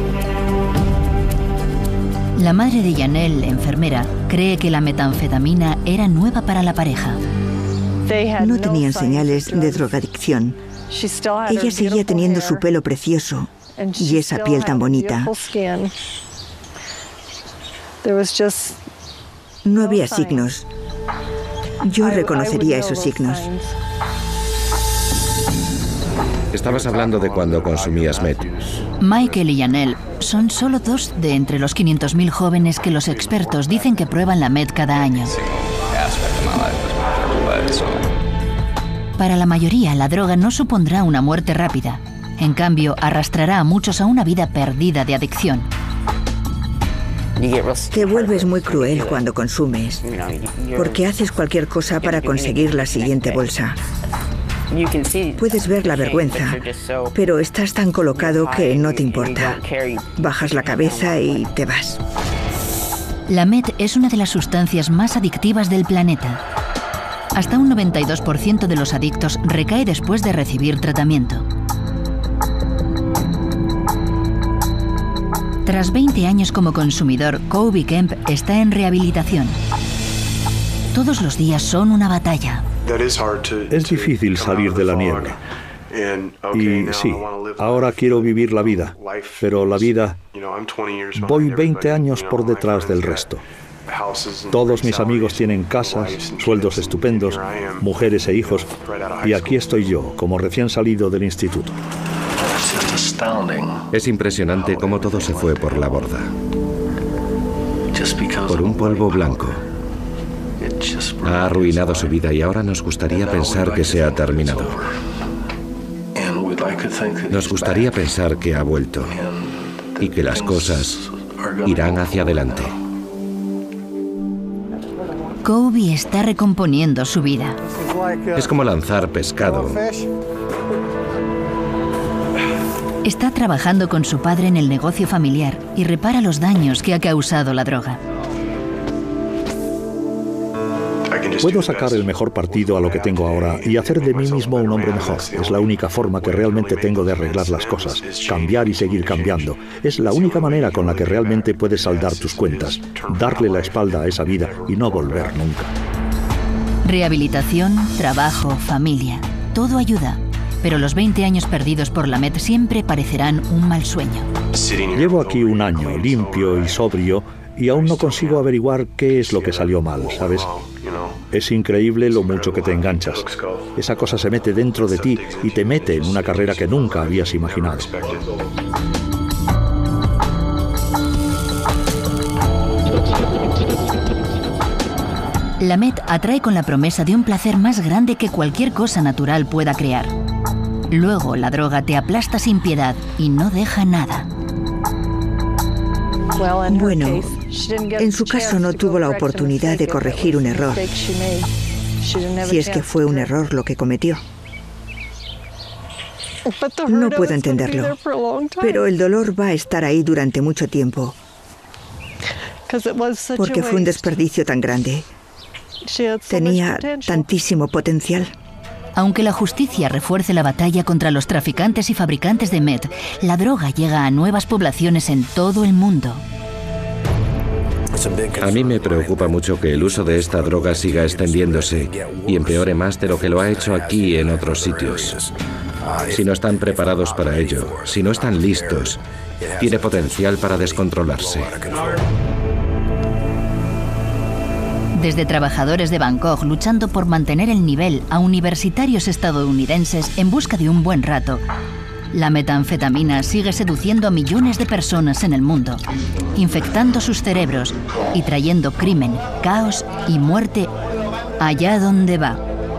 La madre de Janelle, enfermera, cree que la metanfetamina era nueva para la pareja. No tenían señales de drogadicción. Ella seguía teniendo su pelo precioso y esa piel tan bonita. No había signos. Yo reconocería esos signos. Estabas hablando de cuando consumías meth. Michael y Janelle son solo 2 de entre los 500.000 jóvenes que los expertos dicen que prueban la meth cada año. Para la mayoría, la droga no supondrá una muerte rápida. En cambio, arrastrará a muchos a una vida perdida de adicción. Te vuelves muy cruel cuando consumes, porque haces cualquier cosa para conseguir la siguiente bolsa. Puedes ver la vergüenza, pero estás tan colocado que no te importa. Bajas la cabeza y te vas. La meth es una de las sustancias más adictivas del planeta. Hasta un 92% de los adictos recae después de recibir tratamiento. Tras 20 años como consumidor, Kobe Kemp está en rehabilitación. Todos los días son una batalla. Es difícil salir de la niebla. Y sí, ahora quiero vivir la vida, pero la vida... Voy 20 años por detrás del resto. Todos mis amigos tienen casas, sueldos estupendos, mujeres e hijos, y aquí estoy yo, como recién salido del instituto. Es impresionante cómo todo se fue por la borda. Por un polvo blanco. Ha arruinado su vida y ahora nos gustaría pensar que se ha terminado. Nos gustaría pensar que ha vuelto y que las cosas irán hacia adelante. Kobe está recomponiendo su vida. Es como lanzar pescado. Está trabajando con su padre en el negocio familiar y repara los daños que ha causado la droga. Puedo sacar el mejor partido a lo que tengo ahora y hacer de mí mismo un hombre mejor. Es la única forma que realmente tengo de arreglar las cosas. Cambiar y seguir cambiando. Es la única manera con la que realmente puedes saldar tus cuentas. Darle la espalda a esa vida y no volver nunca. Rehabilitación, trabajo, familia. Todo ayuda. Pero los 20 años perdidos por la Met siempre parecerán un mal sueño. Llevo aquí un año, limpio y sobrio, y aún no consigo averiguar qué es lo que salió mal, ¿sabes? Es increíble lo mucho que te enganchas. Esa cosa se mete dentro de ti y te mete en una carrera que nunca habías imaginado. La Met atrae con la promesa de un placer más grande que cualquier cosa natural pueda crear. Luego la droga te aplasta sin piedad y no deja nada. Bueno, en su caso no tuvo la oportunidad de corregir un error, si es que fue un error lo que cometió. No puedo entenderlo, pero el dolor va a estar ahí durante mucho tiempo, porque fue un desperdicio tan grande. Tenía tantísimo potencial. Aunque la justicia refuerce la batalla contra los traficantes y fabricantes de meth, la droga llega a nuevas poblaciones en todo el mundo. A mí me preocupa mucho que el uso de esta droga siga extendiéndose y empeore más de lo que lo ha hecho aquí en otros sitios. Si no están preparados para ello, si no están listos, tiene potencial para descontrolarse. Desde trabajadores de Bangkok luchando por mantener el nivel a universitarios estadounidenses en busca de un buen rato, la metanfetamina sigue seduciendo a millones de personas en el mundo, infectando sus cerebros y trayendo crimen, caos y muerte allá donde va.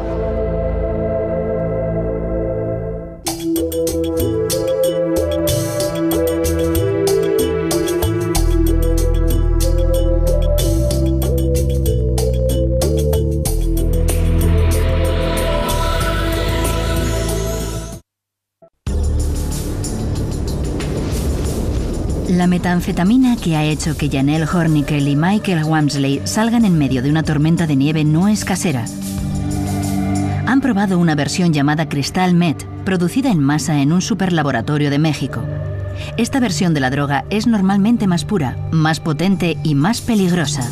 La metanfetamina que ha hecho que Janelle Hornickel y Michael Wamsley salgan en medio de una tormenta de nieve no es casera. Han probado una versión llamada Cristal Meth, producida en masa en un superlaboratorio de México. Esta versión de la droga es normalmente más pura, más potente y más peligrosa.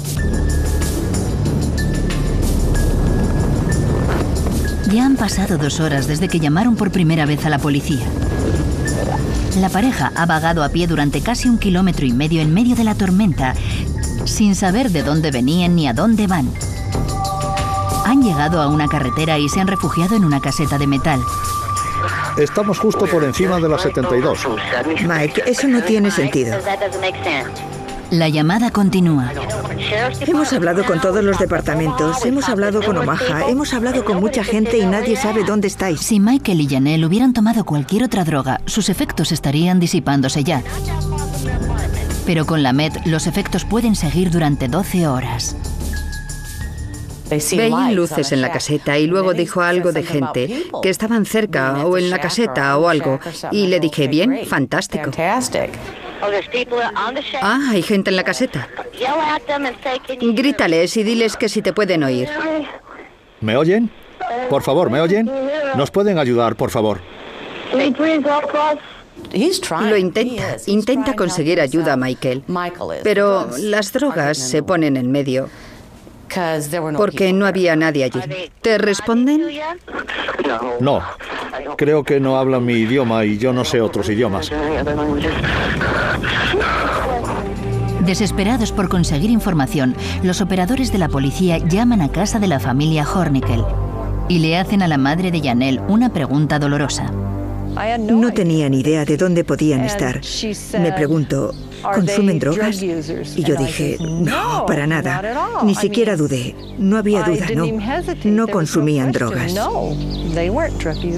Ya han pasado 2 horas desde que llamaron por primera vez a la policía. La pareja ha vagado a pie durante casi 1,5 kilómetros en medio de la tormenta, sin saber de dónde venían ni a dónde van. Han llegado a una carretera y se han refugiado en una caseta de metal. Estamos justo por encima de la 72. Mike, eso no tiene sentido. La llamada continúa. Hemos hablado con todos los departamentos, hemos hablado con Omaha, hemos hablado con mucha gente y nadie sabe dónde estáis. Si Michael y Janelle hubieran tomado cualquier otra droga, sus efectos estarían disipándose ya. Pero con la meth, los efectos pueden seguir durante 12 horas. Veían luces en la caseta y luego dijo algo de gente, que estaban cerca o en la caseta o algo. Y le dije, bien, fantástico. Ah, hay gente en la caseta. Grítales y diles que si te pueden oír. ¿Me oyen? Por favor, ¿me oyen? ¿Nos pueden ayudar, por favor? Lo intenta conseguir ayuda a Michael. Pero las drogas se ponen en medio. Porque no había nadie allí. ¿Te responden? No. Creo que no hablan mi idioma y yo no sé otros idiomas. Desesperados por conseguir información, los operadores de la policía llaman a casa de la familia Hornickel y le hacen a la madre de Janelle una pregunta dolorosa. No tenía ni idea de dónde podían estar. Me preguntó, ¿consumen drogas? Y yo dije, no, para nada. Ni siquiera dudé. No había duda, no. No consumían drogas.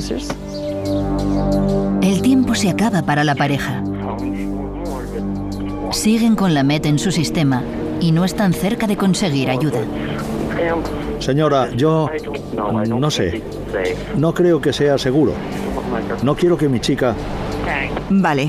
El tiempo se acaba para la pareja. Siguen con la MET en su sistema y no están cerca de conseguir ayuda. Señora, yo no sé. No creo que sea seguro. No quiero que mi chica... Vale.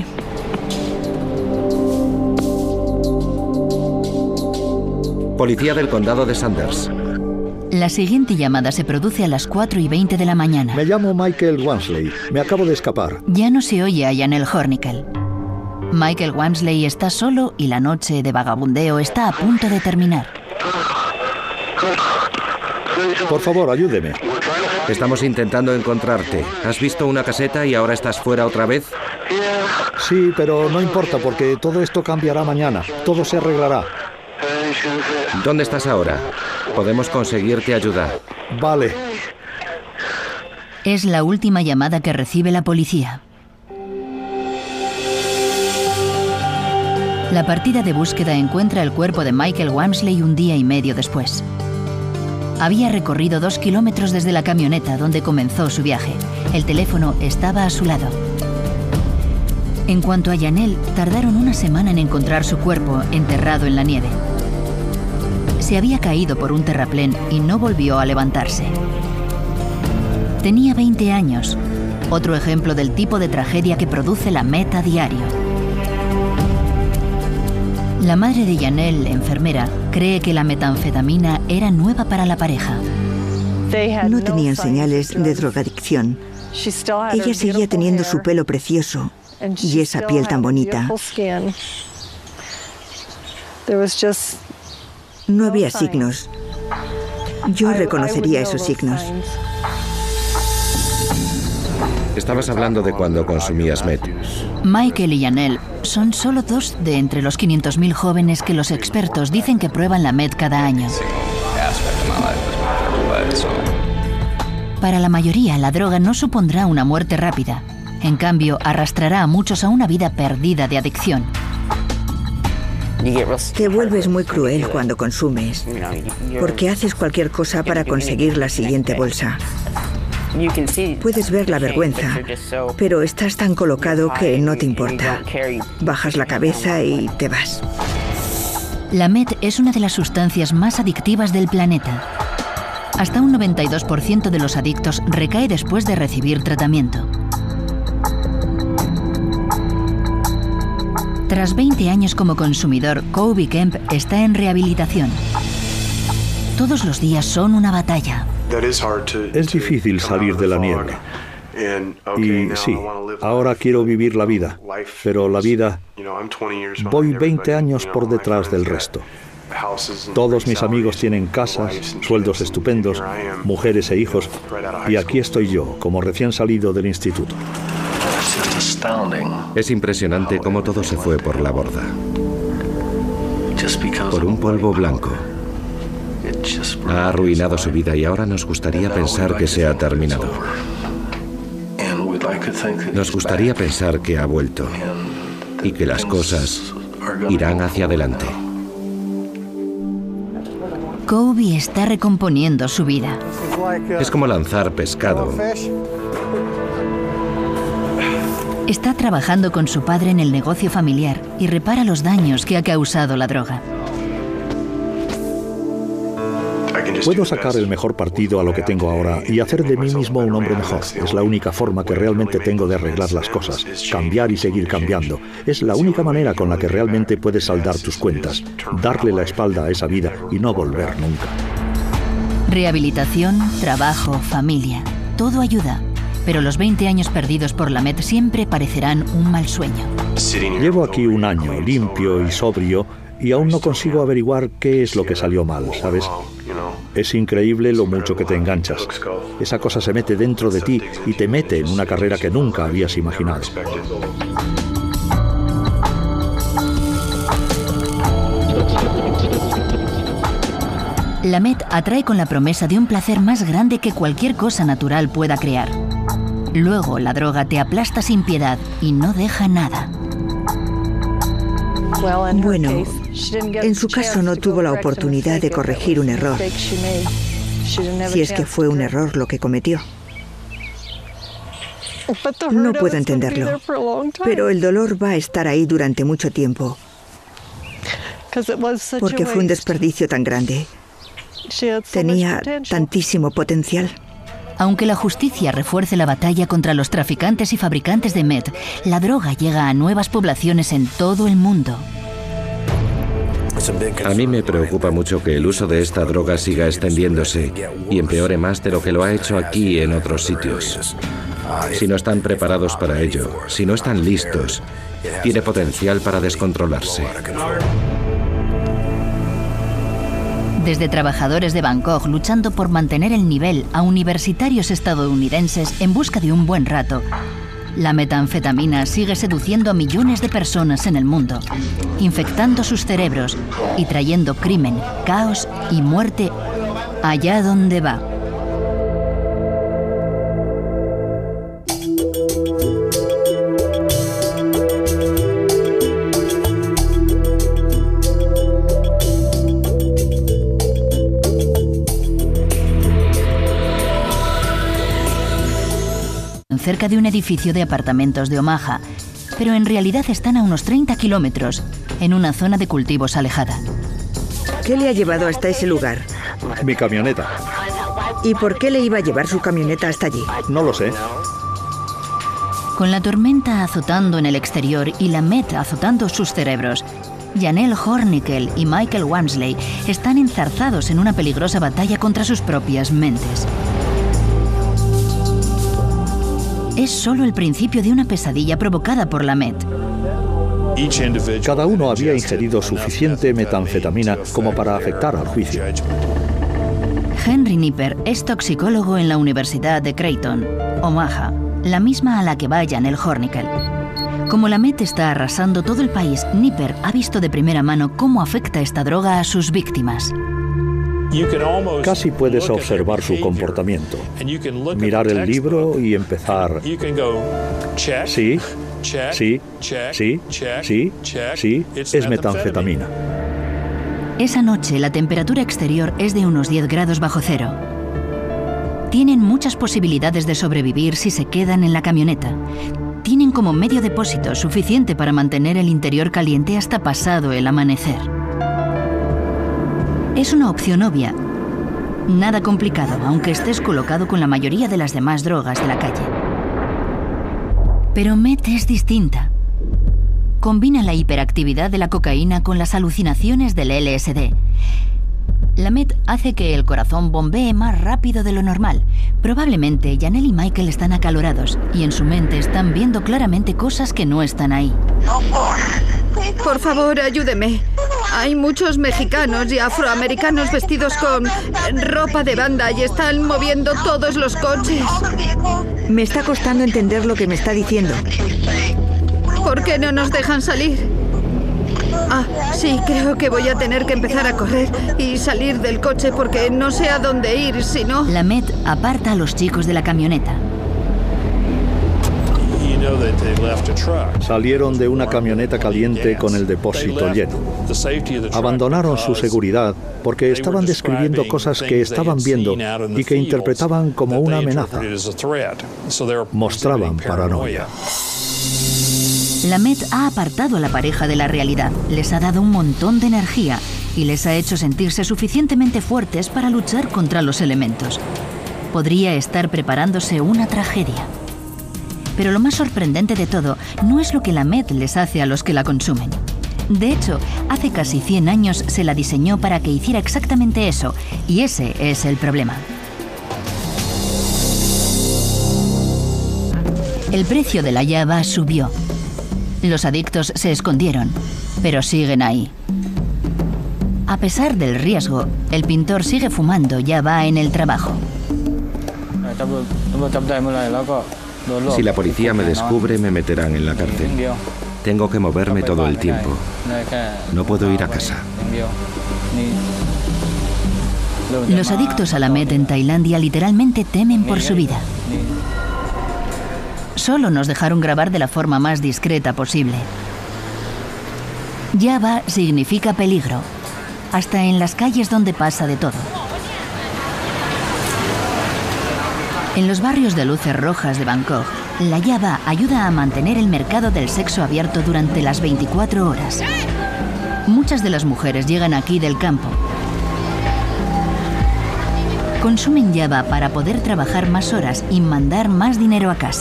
Policía del condado de Sanders. La siguiente llamada se produce a las 4:20 de la mañana. Me llamo Michael Wamsley. Me acabo de escapar. Ya no se oye a Janelle Hornickel. Michael Wamsley está solo y la noche de vagabundeo está a punto de terminar. Por favor, ayúdeme. Estamos intentando encontrarte. ¿Has visto una caseta y ahora estás fuera otra vez? Sí, pero no importa porque todo esto cambiará mañana. Todo se arreglará. ¿Dónde estás ahora? Podemos conseguirte ayuda. Vale. Es la última llamada que recibe la policía. La partida de búsqueda encuentra el cuerpo de Michael Wamsley un día y medio después. Había recorrido 2 kilómetros desde la camioneta donde comenzó su viaje. El teléfono estaba a su lado. En cuanto a Janelle, tardaron una semana en encontrar su cuerpo enterrado en la nieve. Se había caído por un terraplén y no volvió a levantarse. Tenía 20 años, otro ejemplo del tipo de tragedia que produce la MET a diario. La madre de Janelle, enfermera, cree que la metanfetamina era nueva para la pareja. No tenían señales de drogadicción. Ella seguía teniendo su pelo precioso y esa piel tan bonita. No había signos. Yo reconocería esos signos. Estabas hablando de cuando consumías MET. Michael y Janelle son solo 2 de entre los 500.000 jóvenes que los expertos dicen que prueban la MET cada año. Para la mayoría, la droga no supondrá una muerte rápida. En cambio, arrastrará a muchos a una vida perdida de adicción. Te vuelves muy cruel cuando consumes, porque haces cualquier cosa para conseguir la siguiente bolsa. Puedes ver la vergüenza, pero estás tan colocado que no te importa. Bajas la cabeza y te vas. La MET es una de las sustancias más adictivas del planeta. Hasta un 92% de los adictos recae después de recibir tratamiento. Tras 20 años como consumidor, Kobe Kemp está en rehabilitación. Todos los días son una batalla. Es difícil salir de la niebla. Y sí, ahora quiero vivir la vida, pero la vida... Voy 20 años por detrás del resto. Todos mis amigos tienen casas, sueldos estupendos, mujeres e hijos, y aquí estoy yo, como recién salido del instituto. Es impresionante cómo todo se fue por la borda. Por un polvo blanco. Ha arruinado su vida y ahora nos gustaría pensar que se ha terminado. Nos gustaría pensar que ha vuelto y que las cosas irán hacia adelante. Kobe está recomponiendo su vida. Es como lanzar pescado. Está trabajando con su padre en el negocio familiar y repara los daños que ha causado la droga. Puedo sacar el mejor partido a lo que tengo ahora y hacer de mí mismo un hombre mejor. Es la única forma que realmente tengo de arreglar las cosas, cambiar y seguir cambiando. Es la única manera con la que realmente puedes saldar tus cuentas, darle la espalda a esa vida y no volver nunca. Rehabilitación, trabajo, familia, todo ayuda. Pero los 20 años perdidos por la MET siempre parecerán un mal sueño. Llevo aquí un año, limpio y sobrio, y aún no consigo averiguar qué es lo que salió mal, ¿sabes? Es increíble lo mucho que te enganchas. Esa cosa se mete dentro de ti y te mete en una carrera que nunca habías imaginado. La MET atrae con la promesa de un placer más grande que cualquier cosa natural pueda crear. Luego la droga te aplasta sin piedad y no deja nada. Bueno, en su caso no tuvo la oportunidad de corregir un error, si es que fue un error lo que cometió. No puedo entenderlo, pero el dolor va a estar ahí durante mucho tiempo porque fue un desperdicio tan grande. Tenía tantísimo potencial. Aunque la justicia refuerce la batalla contra los traficantes y fabricantes de meth, la droga llega a nuevas poblaciones en todo el mundo. A mí me preocupa mucho que el uso de esta droga siga extendiéndose y empeore más de lo que lo ha hecho aquí en otros sitios. Si no están preparados para ello, si no están listos, tiene potencial para descontrolarse. Desde trabajadores de Bangkok luchando por mantener el nivel a universitarios estadounidenses en busca de un buen rato, la metanfetamina sigue seduciendo a millones de personas en el mundo, infectando sus cerebros y trayendo crimen, caos y muerte allá donde va. Cerca de un edificio de apartamentos de Omaha, pero en realidad están a unos 30 kilómetros, en una zona de cultivos alejada. ¿Qué le ha llevado hasta ese lugar? Mi camioneta. ¿Y por qué le iba a llevar su camioneta hasta allí? No lo sé. Con la tormenta azotando en el exterior y la meth azotando sus cerebros, Janelle Hornickel y Michael Wamsley están enzarzados en una peligrosa batalla contra sus propias mentes. Es solo el principio de una pesadilla provocada por la meth. Cada uno había ingerido suficiente metanfetamina como para afectar al juicio. Henry Nipper es toxicólogo en la Universidad de Creighton, Omaha, la misma a la que va Janelle Hornickel. Como la meth está arrasando todo el país, Nipper ha visto de primera mano cómo afecta esta droga a sus víctimas. Casi puedes observar su comportamiento, mirar el libro y empezar. Sí, sí, sí, sí, sí, es metanfetamina. Esa noche la temperatura exterior es de unos 10 grados bajo cero. Tienen muchas posibilidades de sobrevivir si se quedan en la camioneta. Tienen como medio depósito suficiente para mantener el interior caliente hasta pasado el amanecer. Es una opción obvia. Nada complicado, aunque estés colocado con la mayoría de las demás drogas de la calle. Pero meth es distinta. Combina la hiperactividad de la cocaína con las alucinaciones del LSD. La meth hace que el corazón bombee más rápido de lo normal. Probablemente Janelle y Michael están acalorados y en su mente están viendo claramente cosas que no están ahí. Por favor, ayúdeme. Hay muchos mexicanos y afroamericanos vestidos con ropa de banda y están moviendo todos los coches. Me está costando entender lo que me está diciendo. ¿Por qué no nos dejan salir? Ah, sí, creo que voy a tener que empezar a correr y salir del coche porque no sé a dónde ir, si no... La meth aparta a los chicos de la camioneta. Salieron de una camioneta caliente con el depósito lleno. Abandonaron su seguridad porque estaban describiendo cosas que estaban viendo y que interpretaban como una amenaza. Mostraban paranoia. La meth ha apartado a la pareja de la realidad, les ha dado un montón de energía y les ha hecho sentirse suficientemente fuertes para luchar contra los elementos. Podría estar preparándose una tragedia. Pero lo más sorprendente de todo no es lo que la meth les hace a los que la consumen. De hecho, hace casi 100 años se la diseñó para que hiciera exactamente eso, y ese es el problema. El precio de la hierba subió. Los adictos se escondieron, pero siguen ahí. A pesar del riesgo, el pintor sigue fumando hierba en el trabajo. Si la policía me descubre, me meterán en la cárcel. Tengo que moverme todo el tiempo. No puedo ir a casa. Los adictos a la meth en Tailandia literalmente temen por su vida. Solo nos dejaron grabar de la forma más discreta posible. Java significa peligro, hasta en las calles donde pasa de todo. En los barrios de luces rojas de Bangkok, la Java ayuda a mantener el mercado del sexo abierto durante las 24 horas. Muchas de las mujeres llegan aquí del campo. Consumen haba para poder trabajar más horas y mandar más dinero a casa.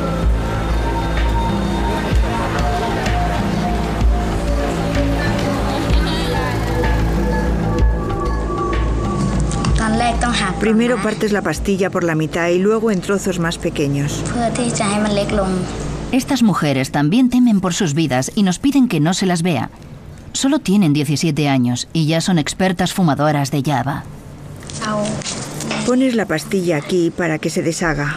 Primero partes la pastilla por la mitad y luego en trozos más pequeños. Estas mujeres también temen por sus vidas y nos piden que no se las vea. Solo tienen 17 años y ya son expertas fumadoras de haba. Pones la pastilla aquí para que se deshaga.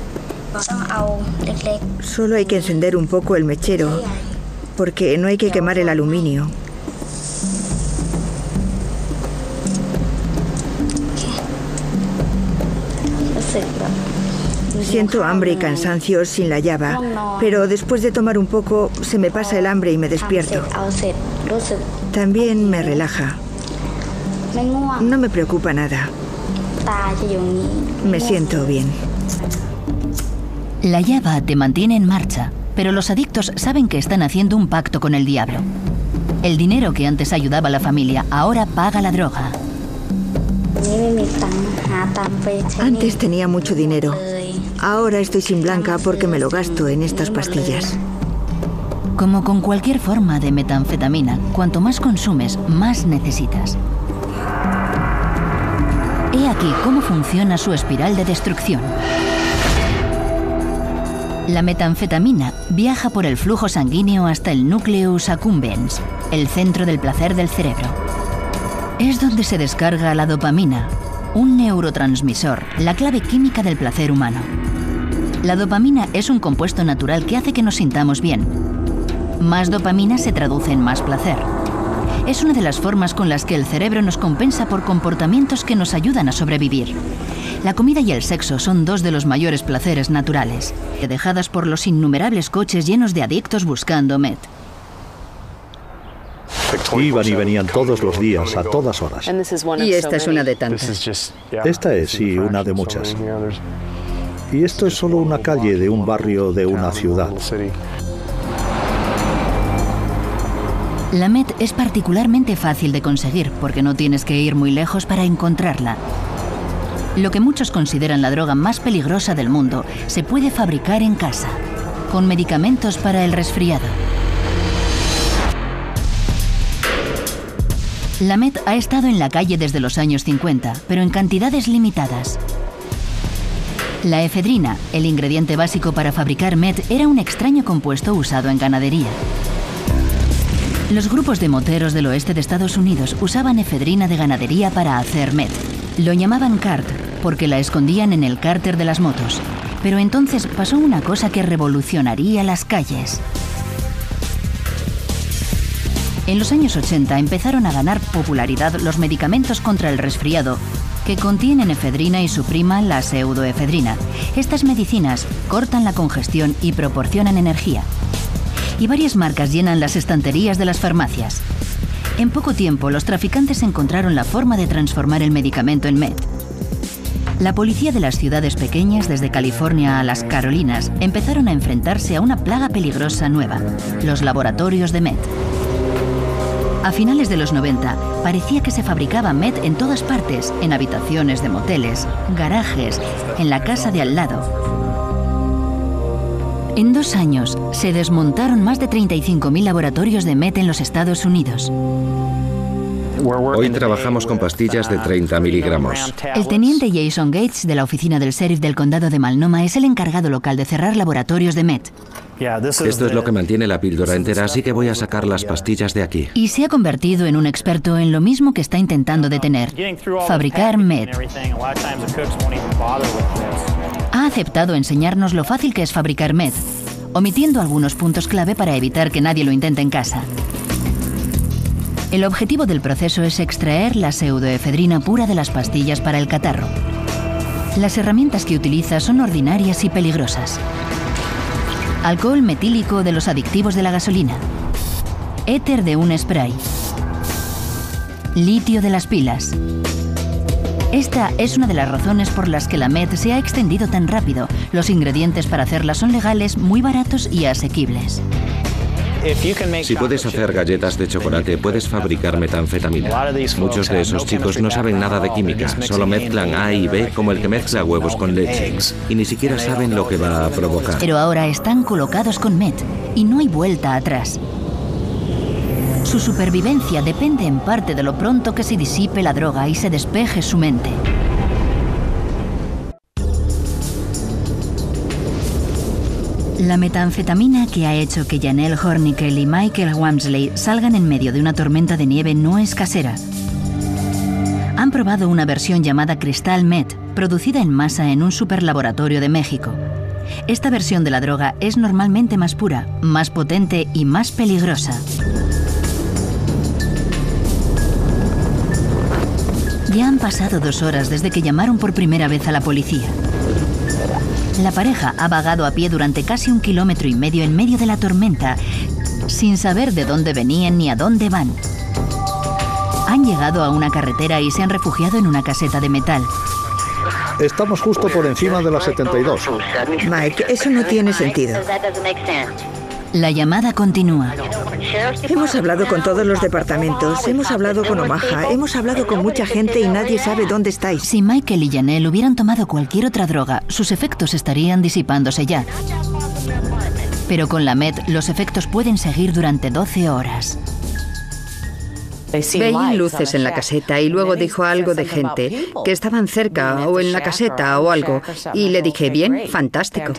Solo hay que encender un poco el mechero, porque no hay que quemar el aluminio. Siento hambre y cansancio sin la haba, pero después de tomar un poco se me pasa el hambre y me despierto. También me relaja. No me preocupa nada. Me siento bien. La haba te mantiene en marcha, pero los adictos saben que están haciendo un pacto con el diablo. El dinero que antes ayudaba a la familia ahora paga la droga. Antes tenía mucho dinero. Ahora estoy sin blanca porque me lo gasto en estas pastillas. Como con cualquier forma de metanfetamina, cuanto más consumes, más necesitas. He aquí cómo funciona su espiral de destrucción. La metanfetamina viaja por el flujo sanguíneo hasta el nucleus accumbens, el centro del placer del cerebro. Es donde se descarga la dopamina, un neurotransmisor, la clave química del placer humano. La dopamina es un compuesto natural que hace que nos sintamos bien. Más dopamina se traduce en más placer. Es una de las formas con las que el cerebro nos compensa por comportamientos que nos ayudan a sobrevivir. La comida y el sexo son dos de los mayores placeres naturales, dejadas por los innumerables coches llenos de adictos buscando meth. Iban y venían todos los días, a todas horas. Y esta es una de tantas. Esta es, sí, una de muchas. Y esto es solo una calle de un barrio de una ciudad. La meth es particularmente fácil de conseguir porque no tienes que ir muy lejos para encontrarla. Lo que muchos consideran la droga más peligrosa del mundo se puede fabricar en casa, con medicamentos para el resfriado. La meth ha estado en la calle desde los años 50, pero en cantidades limitadas. La efedrina, el ingrediente básico para fabricar meth, era un extraño compuesto usado en ganadería. Los grupos de moteros del oeste de Estados Unidos usaban efedrina de ganadería para hacer meth. Lo llamaban cart porque la escondían en el cárter de las motos. Pero entonces pasó una cosa que revolucionaría las calles. En los años 80 empezaron a ganar popularidad los medicamentos contra el resfriado que contienen efedrina y su prima, la pseudoefedrina. Estas medicinas cortan la congestión y proporcionan energía. Y varias marcas llenan las estanterías de las farmacias. En poco tiempo, los traficantes encontraron la forma de transformar el medicamento en meth. La policía de las ciudades pequeñas, desde California a las Carolinas, empezaron a enfrentarse a una plaga peligrosa nueva, los laboratorios de meth. A finales de los 90, parecía que se fabricaba meth en todas partes, en habitaciones de moteles, garajes, en la casa de al lado. En 2 años, se desmontaron más de 35.000 laboratorios de meth en los Estados Unidos. Hoy trabajamos con pastillas de 30 miligramos. El teniente Jason Gates, de la oficina del sheriff del condado de Multnomah, es el encargado local de cerrar laboratorios de meth. Esto es lo que mantiene la píldora entera, así que voy a sacar las pastillas de aquí. Y se ha convertido en un experto en lo mismo que está intentando detener: fabricar meth. Ha aceptado enseñarnos lo fácil que es fabricar meth, omitiendo algunos puntos clave para evitar que nadie lo intente en casa. El objetivo del proceso es extraer la pseudoefedrina pura de las pastillas para el catarro. Las herramientas que utiliza son ordinarias y peligrosas. Alcohol metílico de los adictivos de la gasolina. Éter de un spray. Litio de las pilas. Esta es una de las razones por las que la meth se ha extendido tan rápido. Los ingredientes para hacerla son legales, muy baratos y asequibles. Si puedes hacer galletas de chocolate, puedes fabricar metanfetamina. Muchos de esos chicos no saben nada de química, solo mezclan A y B como el que mezcla huevos con leche. Y ni siquiera saben lo que va a provocar. Pero ahora están colocados con meth y no hay vuelta atrás. Su supervivencia depende en parte de lo pronto que se disipe la droga y se despeje su mente. La metanfetamina que ha hecho que Janelle Hornickel y Michael Wamsley salgan en medio de una tormenta de nieve no es casera. Han probado una versión llamada Crystal Meth, producida en masa en un superlaboratorio de México. Esta versión de la droga es normalmente más pura, más potente y más peligrosa. Ya han pasado 2 horas desde que llamaron por primera vez a la policía. La pareja ha vagado a pie durante casi 1,5 kilómetros en medio de la tormenta, sin saber de dónde venían ni a dónde van. Han llegado a una carretera y se han refugiado en una caseta de metal. Estamos justo por encima de la 72. Mike, eso no tiene sentido. La llamada continúa. Hemos hablado con todos los departamentos, hemos hablado con Omaha, hemos hablado con mucha gente y nadie sabe dónde estáis. Si Michael y Janelle hubieran tomado cualquier otra droga, sus efectos estarían disipándose ya. Pero con la meth, los efectos pueden seguir durante 12 horas. Veían luces en la caseta y luego dijo algo de gente, que estaban cerca o en la caseta o algo. Y le dije, bien, fantástico.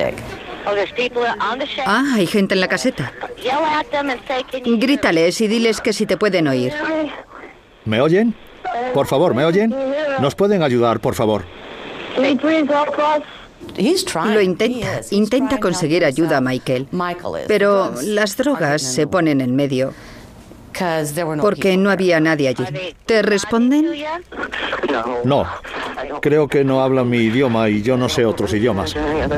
Ah, hay gente en la caseta. Grítales y diles que si te pueden oír. ¿Me oyen? Por favor, ¿me oyen? ¿Nos pueden ayudar, por favor? Lo intenta conseguir ayuda a Michael. Pero las drogas se ponen en medio. Porque no había nadie allí. ¿Te responden? No. Creo que no hablan mi idioma y yo no sé otros idiomas.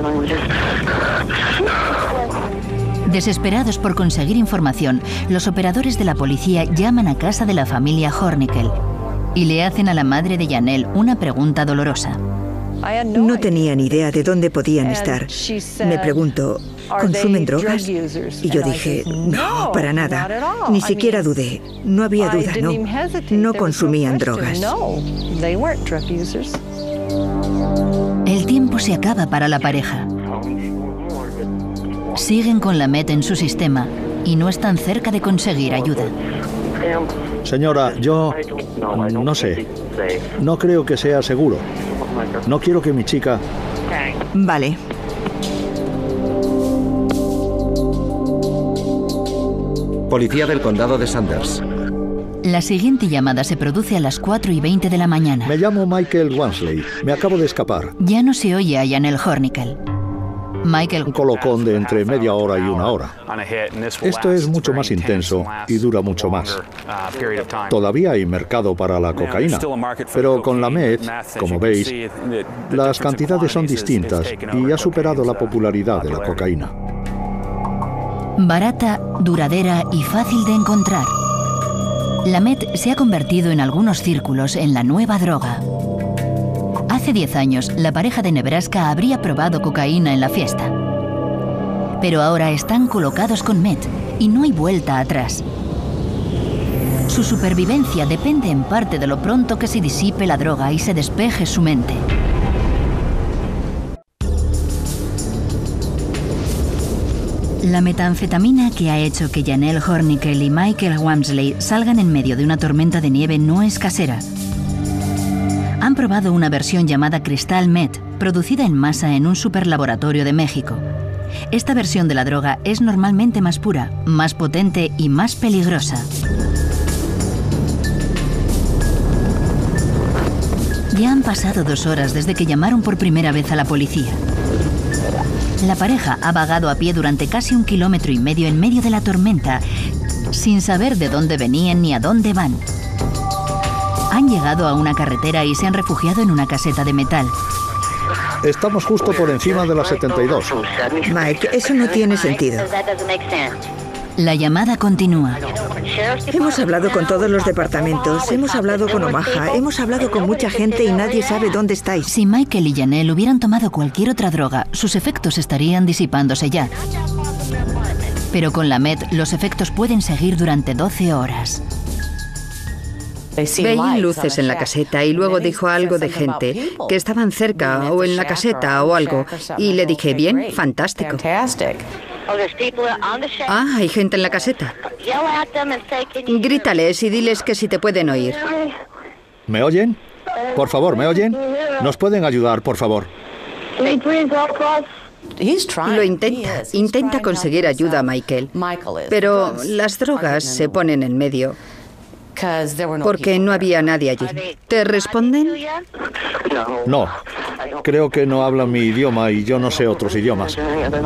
Desesperados por conseguir información, los operadores de la policía llaman a casa de la familia Hornickel y le hacen a la madre de Janelle una pregunta dolorosa. No tenía ni idea de dónde podían estar. Me preguntó, ¿consumen drogas? Y yo dije, no, para nada. Ni siquiera dudé. No había duda, no. No consumían drogas. El tiempo se acaba para la pareja. Siguen con la meth en su sistema y no están cerca de conseguir ayuda. Señora, yo no sé. No creo que sea seguro. No quiero que mi chica... Vale. Policía del condado de Sanders. La siguiente llamada se produce a las 4:20 de la mañana. Me llamo Michael Wamsley. Me acabo de escapar. Ya no se oye a Janelle Hornickel. Michael... Un colocón de entre media hora y 1 hora. Esto es mucho más intenso y dura mucho más. Todavía hay mercado para la cocaína, pero con la meth, como veis, las cantidades son distintas y ha superado la popularidad de la cocaína. Barata, duradera y fácil de encontrar. La meth se ha convertido en algunos círculos en la nueva droga. Hace 10 años, la pareja de Nebraska habría probado cocaína en la fiesta. Pero ahora están colocados con meth y no hay vuelta atrás. Su supervivencia depende en parte de lo pronto que se disipe la droga y se despeje su mente. La metanfetamina que ha hecho que Janelle Hornickel y Michael Wamsley salgan en medio de una tormenta de nieve no es casera. Han probado una versión llamada Crystal Meth, producida en masa en un superlaboratorio de México. Esta versión de la droga es normalmente más pura, más potente y más peligrosa. Ya han pasado 2 horas desde que llamaron por primera vez a la policía. La pareja ha vagado a pie durante casi 1,5 kilómetros en medio de la tormenta, sin saber de dónde venían ni a dónde van. Han llegado a una carretera y se han refugiado en una caseta de metal. Estamos justo por encima de la 72. Mike, eso no tiene sentido. La llamada continúa. Hemos hablado con todos los departamentos, hemos hablado con Omaha, hemos hablado con mucha gente y nadie sabe dónde estáis. Si Michael y Janelle hubieran tomado cualquier otra droga, sus efectos estarían disipándose ya. Pero con la meth los efectos pueden seguir durante 12 horas. Veían luces en la caseta y luego dijo algo de gente que estaban cerca o en la caseta o algo. Y le dije, bien, fantástico. Ah, hay gente en la caseta. Grítales y diles que si te pueden oír. ¿Me oyen? Por favor, ¿me oyen? ¿Nos pueden ayudar, por favor? Lo intenta conseguir ayuda, Michael. Pero las drogas se ponen en medio. Porque no había nadie allí. ¿Te responden? No. Creo que no hablan mi idioma y yo no sé otros idiomas.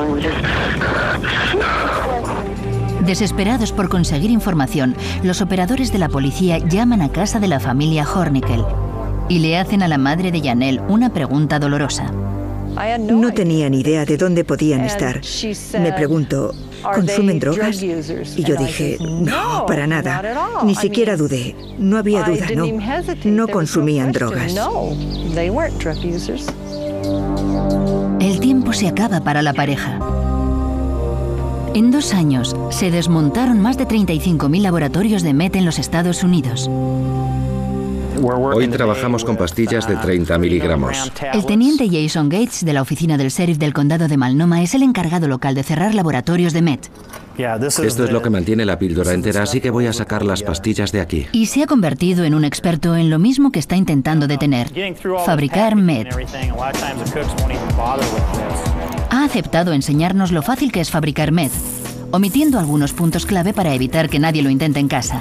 Desesperados por conseguir información, los operadores de la policía llaman a casa de la familia Hornickel y le hacen a la madre de Janelle una pregunta dolorosa. No tenía ni idea de dónde podían estar. Me preguntó, ¿consumen drogas? Y yo dije, no, para nada. Ni siquiera dudé. No había duda, no. No consumían drogas. El tiempo se acaba para la pareja. En 2 años, se desmontaron más de 35.000 laboratorios de meth en los Estados Unidos. Hoy trabajamos con pastillas de 30 miligramos. El teniente Jason Gates, de la oficina del sheriff del condado de Multnomah, es el encargado local de cerrar laboratorios de meth. Esto es lo que mantiene la píldora entera, así que voy a sacar las pastillas de aquí. Y se ha convertido en un experto en lo mismo que está intentando detener: fabricar meth. Ha aceptado enseñarnos lo fácil que es fabricar meth, omitiendo algunos puntos clave para evitar que nadie lo intente en casa.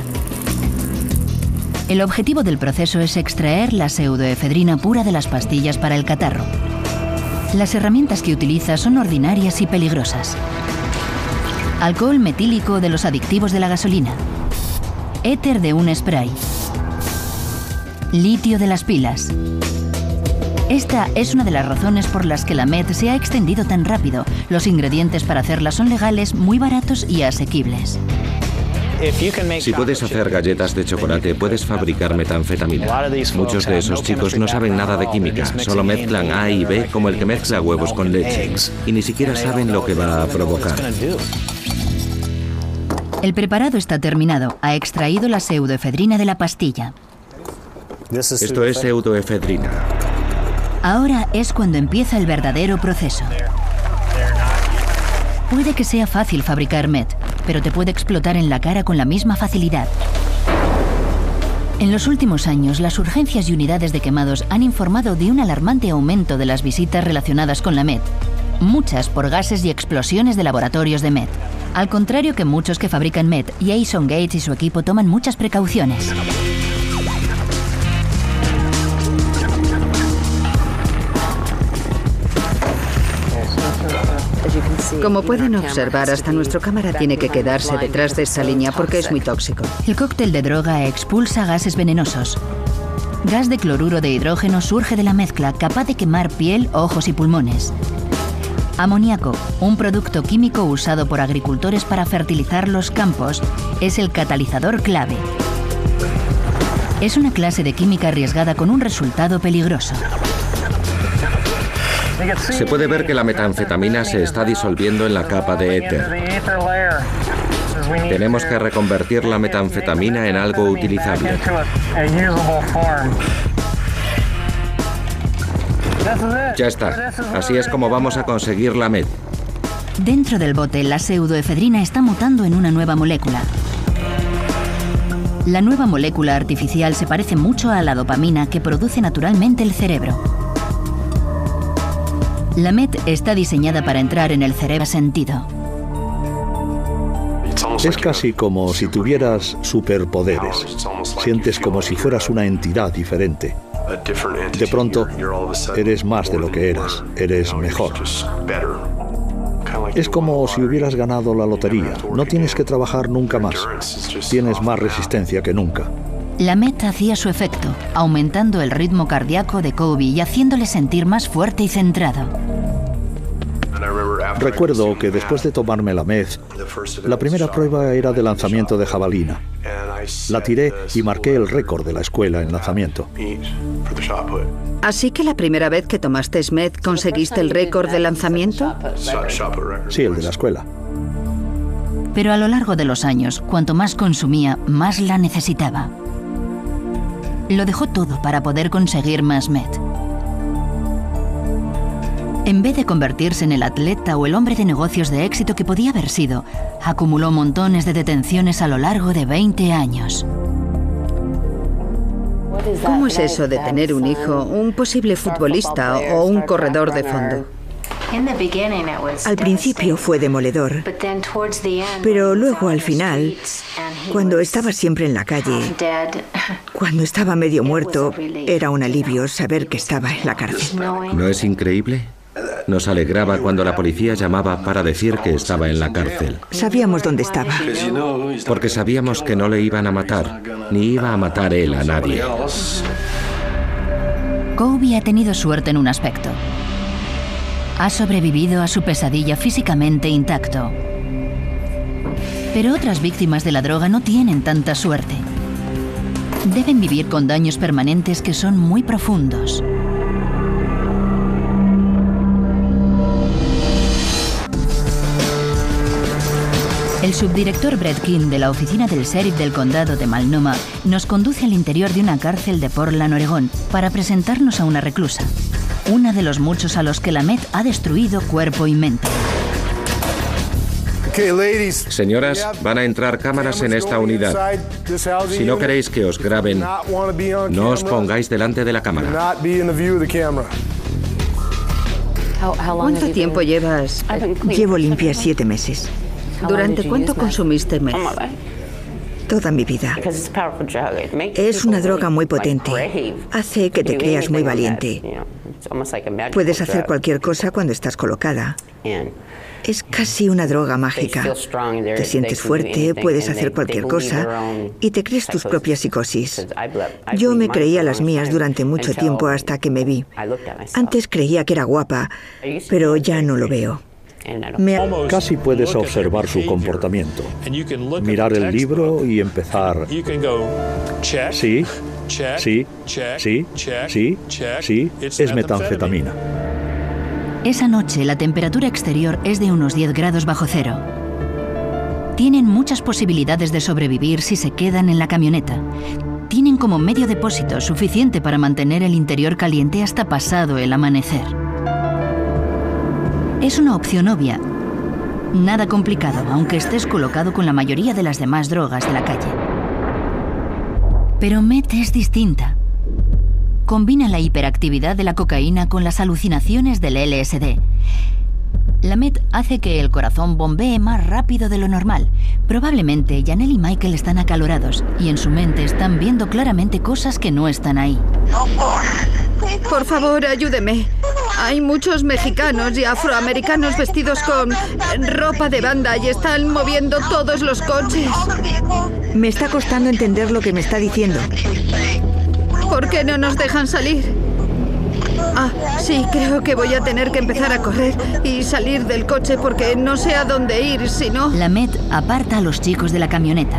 El objetivo del proceso es extraer la pseudoefedrina pura de las pastillas para el catarro. Las herramientas que utiliza son ordinarias y peligrosas. Alcohol metílico de los adictivos de la gasolina. Éter de un spray. Litio de las pilas. Esta es una de las razones por las que la meth se ha extendido tan rápido. Los ingredientes para hacerla son legales, muy baratos y asequibles. Si puedes hacer galletas de chocolate, puedes fabricar metanfetamina. Muchos de esos chicos no saben nada de química, solo mezclan A y B como el que mezcla huevos con leche. Y ni siquiera saben lo que va a provocar. El preparado está terminado. Ha extraído la pseudoefedrina de la pastilla. Esto es pseudoefedrina. Ahora es cuando empieza el verdadero proceso. Puede que sea fácil fabricar meth, pero te puede explotar en la cara con la misma facilidad. En los últimos años, las urgencias y unidades de quemados han informado de un alarmante aumento de las visitas relacionadas con la meth, muchas por gases y explosiones de laboratorios de meth. Al contrario que muchos que fabrican meth, Jason Gates y su equipo toman muchas precauciones. Como pueden observar, hasta nuestra cámara tiene que quedarse detrás de esta línea porque es muy tóxico. El cóctel de droga expulsa gases venenosos. Gas de cloruro de hidrógeno surge de la mezcla, capaz de quemar piel, ojos y pulmones. Amoníaco, un producto químico usado por agricultores para fertilizar los campos, es el catalizador clave. Es una clase de química arriesgada con un resultado peligroso. Se puede ver que la metanfetamina se está disolviendo en la capa de éter. Tenemos que reconvertir la metanfetamina en algo utilizable. Ya está. Así es como vamos a conseguir la meth. Dentro del bote, la pseudoefedrina está mutando en una nueva molécula. La nueva molécula artificial se parece mucho a la dopamina que produce naturalmente el cerebro. La meth está diseñada para entrar en el cerebro sentido. Es casi como si tuvieras superpoderes. Sientes como si fueras una entidad diferente. De pronto, eres más de lo que eras. Eres mejor. Es como si hubieras ganado la lotería. No tienes que trabajar nunca más. Tienes más resistencia que nunca. La meth hacía su efecto, aumentando el ritmo cardíaco de Kobe y haciéndole sentir más fuerte y centrado. Recuerdo que después de tomarme la meth, la primera prueba era de lanzamiento de jabalina. La tiré y marqué el récord de la escuela en lanzamiento. ¿Así que la primera vez que tomaste meth conseguiste el récord de lanzamiento? Sí, el de la escuela. Pero a lo largo de los años, cuanto más consumía, más la necesitaba. Lo dejó todo para poder conseguir más meth. En vez de convertirse en el atleta o el hombre de negocios de éxito que podía haber sido, acumuló montones de detenciones a lo largo de 20 años. ¿Cómo es eso de tener un hijo, un posible futbolista o un corredor de fondo? Al principio fue demoledor, pero luego al final, cuando estaba siempre en la calle, cuando estaba medio muerto, era un alivio saber que estaba en la cárcel. ¿No es increíble? Nos alegraba cuando la policía llamaba para decir que estaba en la cárcel. Sabíamos dónde estaba. Porque sabíamos que no le iban a matar, ni iba a matar él a nadie. Kobe ha tenido suerte en un aspecto. Ha sobrevivido a su pesadilla físicamente intacto. Pero otras víctimas de la droga no tienen tanta suerte. Deben vivir con daños permanentes que son muy profundos. El subdirector Brett King de la oficina del sheriff del condado de Multnomah nos conduce al interior de una cárcel de Portland, Oregón, para presentarnos a una reclusa, una de los muchos a los que la meth ha destruido cuerpo y mente. Señoras, van a entrar cámaras en esta unidad. Si no queréis que os graben, no os pongáis delante de la cámara. ¿Cuánto tiempo llevas? Llevo limpia 7 meses. ¿Durante cuánto consumiste meth? Toda mi vida. Es una droga muy potente. Hace que te creas muy valiente. Puedes hacer cualquier cosa cuando estás colocada. Es casi una droga mágica. Te sientes fuerte, puedes hacer cualquier cosa y te crees tus propias psicosis. Yo me creía las mías durante mucho tiempo hasta que me vi. Antes creía que era guapa, pero ya no lo veo. Casi puedes observar su comportamiento. Mirar el libro y empezar. Sí, sí, sí, sí, sí, es metanfetamina. Esa noche la temperatura exterior es de unos 10 grados bajo cero. Tienen muchas posibilidades de sobrevivir si se quedan en la camioneta. Tienen como medio depósito suficiente para mantener el interior caliente hasta pasado el amanecer. Es una opción obvia. Nada complicado, aunque estés colocado con la mayoría de las demás drogas de la calle. Pero meth es distinta. Combina la hiperactividad de la cocaína con las alucinaciones del LSD. La meth hace que el corazón bombee más rápido de lo normal. Probablemente Janelle y Michael están acalorados y en su mente están viendo claramente cosas que no están ahí. Por favor, ayúdeme. Hay muchos mexicanos y afroamericanos vestidos con ropa de banda y están moviendo todos los coches. Me está costando entender lo que me está diciendo. ¿Por qué no nos dejan salir? Ah, sí, creo que voy a tener que empezar a correr y salir del coche porque no sé a dónde ir, si no... La meth aparta a los chicos de la camioneta.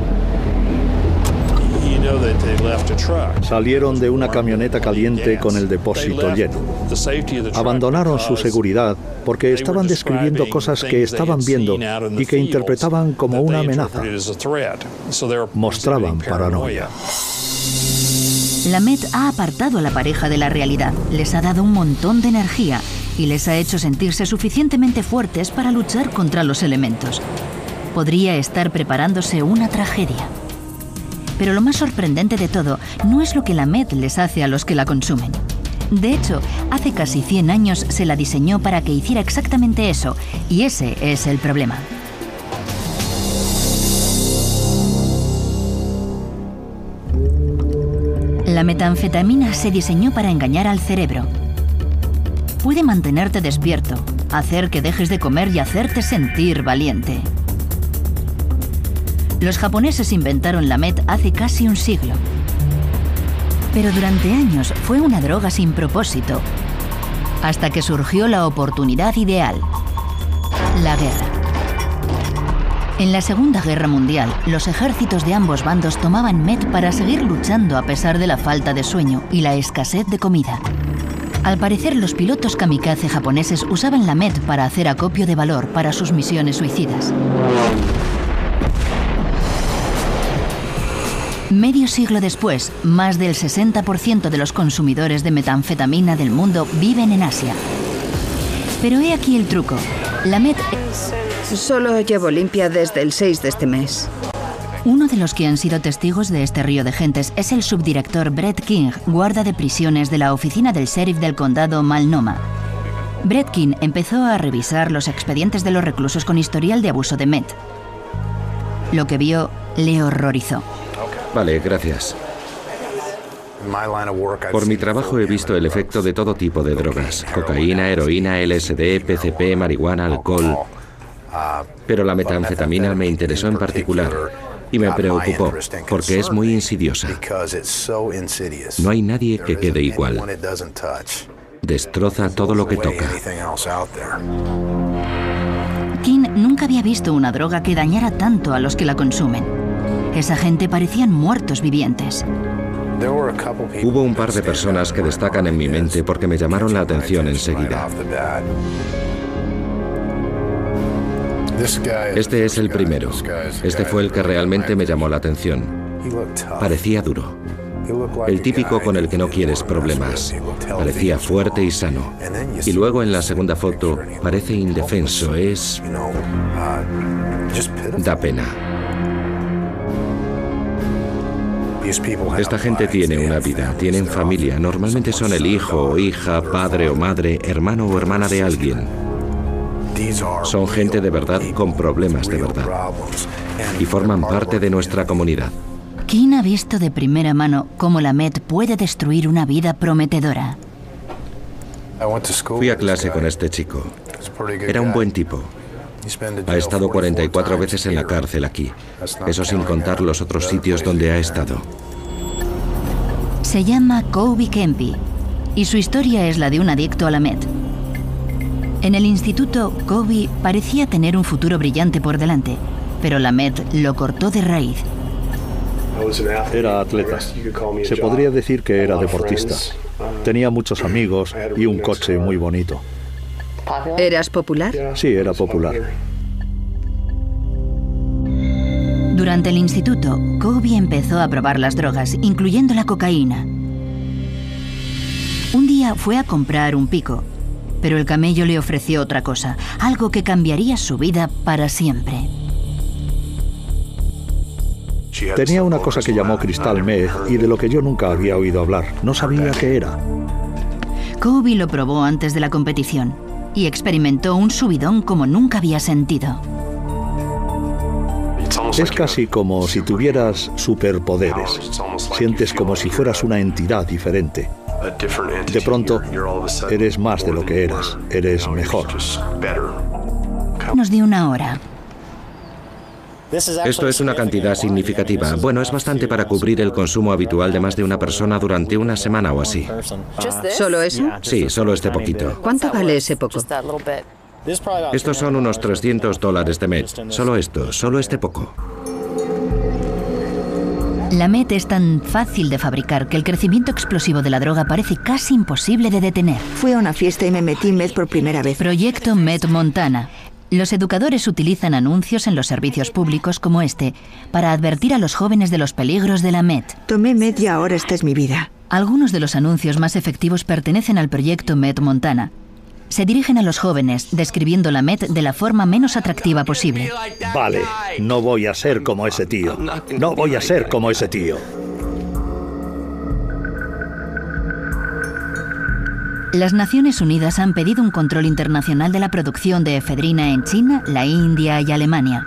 Salieron de una camioneta caliente con el depósito lleno. Abandonaron su seguridad porque estaban describiendo cosas que estaban viendo y que interpretaban como una amenaza. Mostraban paranoia. La meth ha apartado a la pareja de la realidad, les ha dado un montón de energía y les ha hecho sentirse suficientemente fuertes para luchar contra los elementos. Podría estar preparándose una tragedia. Pero lo más sorprendente de todo no es lo que la meth les hace a los que la consumen. De hecho, hace casi 100 años se la diseñó para que hiciera exactamente eso, y ese es el problema. La metanfetamina se diseñó para engañar al cerebro. Puede mantenerte despierto, hacer que dejes de comer y hacerte sentir valiente. Los japoneses inventaron la meth hace casi un siglo. Pero durante años fue una droga sin propósito, hasta que surgió la oportunidad ideal: la guerra. En la Segunda Guerra Mundial, los ejércitos de ambos bandos tomaban meth para seguir luchando a pesar de la falta de sueño y la escasez de comida. Al parecer, los pilotos kamikaze japoneses usaban la meth para hacer acopio de valor para sus misiones suicidas. Medio siglo después, más del 60% de los consumidores de metanfetamina del mundo viven en Asia. Pero he aquí el truco. La Met... Solo llevo limpia desde el 6 de este mes. Uno de los que han sido testigos de este río de gentes es el subdirector Brett King, guarda de prisiones de la oficina del sheriff del condado Multnomah. Brett King empezó a revisar los expedientes de los reclusos con historial de abuso de Met. Lo que vio le horrorizó. Vale, gracias. Por mi trabajo he visto el efecto de todo tipo de drogas. Cocaína, heroína, LSD, PCP, marihuana, alcohol. Pero la metanfetamina me interesó en particular y me preocupó porque es muy insidiosa. No hay nadie que quede igual. Destroza todo lo que toca. King nunca había visto una droga que dañara tanto a los que la consumen. Esa gente parecían muertos vivientes. Hubo un par de personas que destacan en mi mente porque me llamaron la atención enseguida. Este es el primero. Este fue el que realmente me llamó la atención. Parecía duro. El típico con el que no quieres problemas. Parecía fuerte y sano. Y luego en la segunda foto parece indefenso. Da pena. Esta gente tiene una vida, tienen familia. Normalmente son el hijo o hija, padre o madre, hermano o hermana de alguien. Son gente de verdad con problemas de verdad. Y forman parte de nuestra comunidad. King ha visto de primera mano cómo la Met puede destruir una vida prometedora. Fui a clase con este chico. Era un buen tipo. Ha estado 44 veces en la cárcel aquí. Eso sin contar los otros sitios donde ha estado. Se llama Kobe Kempe y su historia es la de un adicto a la Met. En el instituto, Kobe parecía tener un futuro brillante por delante, pero la Met lo cortó de raíz. Era atleta. Se podría decir que era deportista. Tenía muchos amigos y un coche muy bonito. ¿Eras popular? Sí, era popular. Durante el instituto, Kobe empezó a probar las drogas, incluyendo la cocaína. Un día fue a comprar un pico, pero el camello le ofreció otra cosa, algo que cambiaría su vida para siempre. Tenía una cosa que llamó Crystal Meth y de lo que yo nunca había oído hablar. No sabía qué era. Kobe lo probó antes de la competición y experimentó un subidón como nunca había sentido. Es casi como si tuvieras superpoderes. Sientes como si fueras una entidad diferente. De pronto, eres más de lo que eras. Eres mejor. Nos dio una hora. Esto es una cantidad significativa. Bueno, es bastante para cubrir el consumo habitual de más de una persona durante una semana o así. ¿Solo eso? Sí, solo este poquito. ¿Cuánto vale ese poco? Estos son unos $300 de Met. Solo esto, solo este poco. La Met es tan fácil de fabricar que el crecimiento explosivo de la droga parece casi imposible de detener. Fui a una fiesta y me metí Met por primera vez. Proyecto Met Montana. Los educadores utilizan anuncios en los servicios públicos como este para advertir a los jóvenes de los peligros de la Met. Tomé Met y ahora esta es mi vida. Algunos de los anuncios más efectivos pertenecen al proyecto Met Montana. Se dirigen a los jóvenes, describiendo la Met de la forma menos atractiva posible. Vale, no voy a ser como ese tío. No voy a ser como ese tío. Las Naciones Unidas han pedido un control internacional de la producción de efedrina en China, la India y Alemania.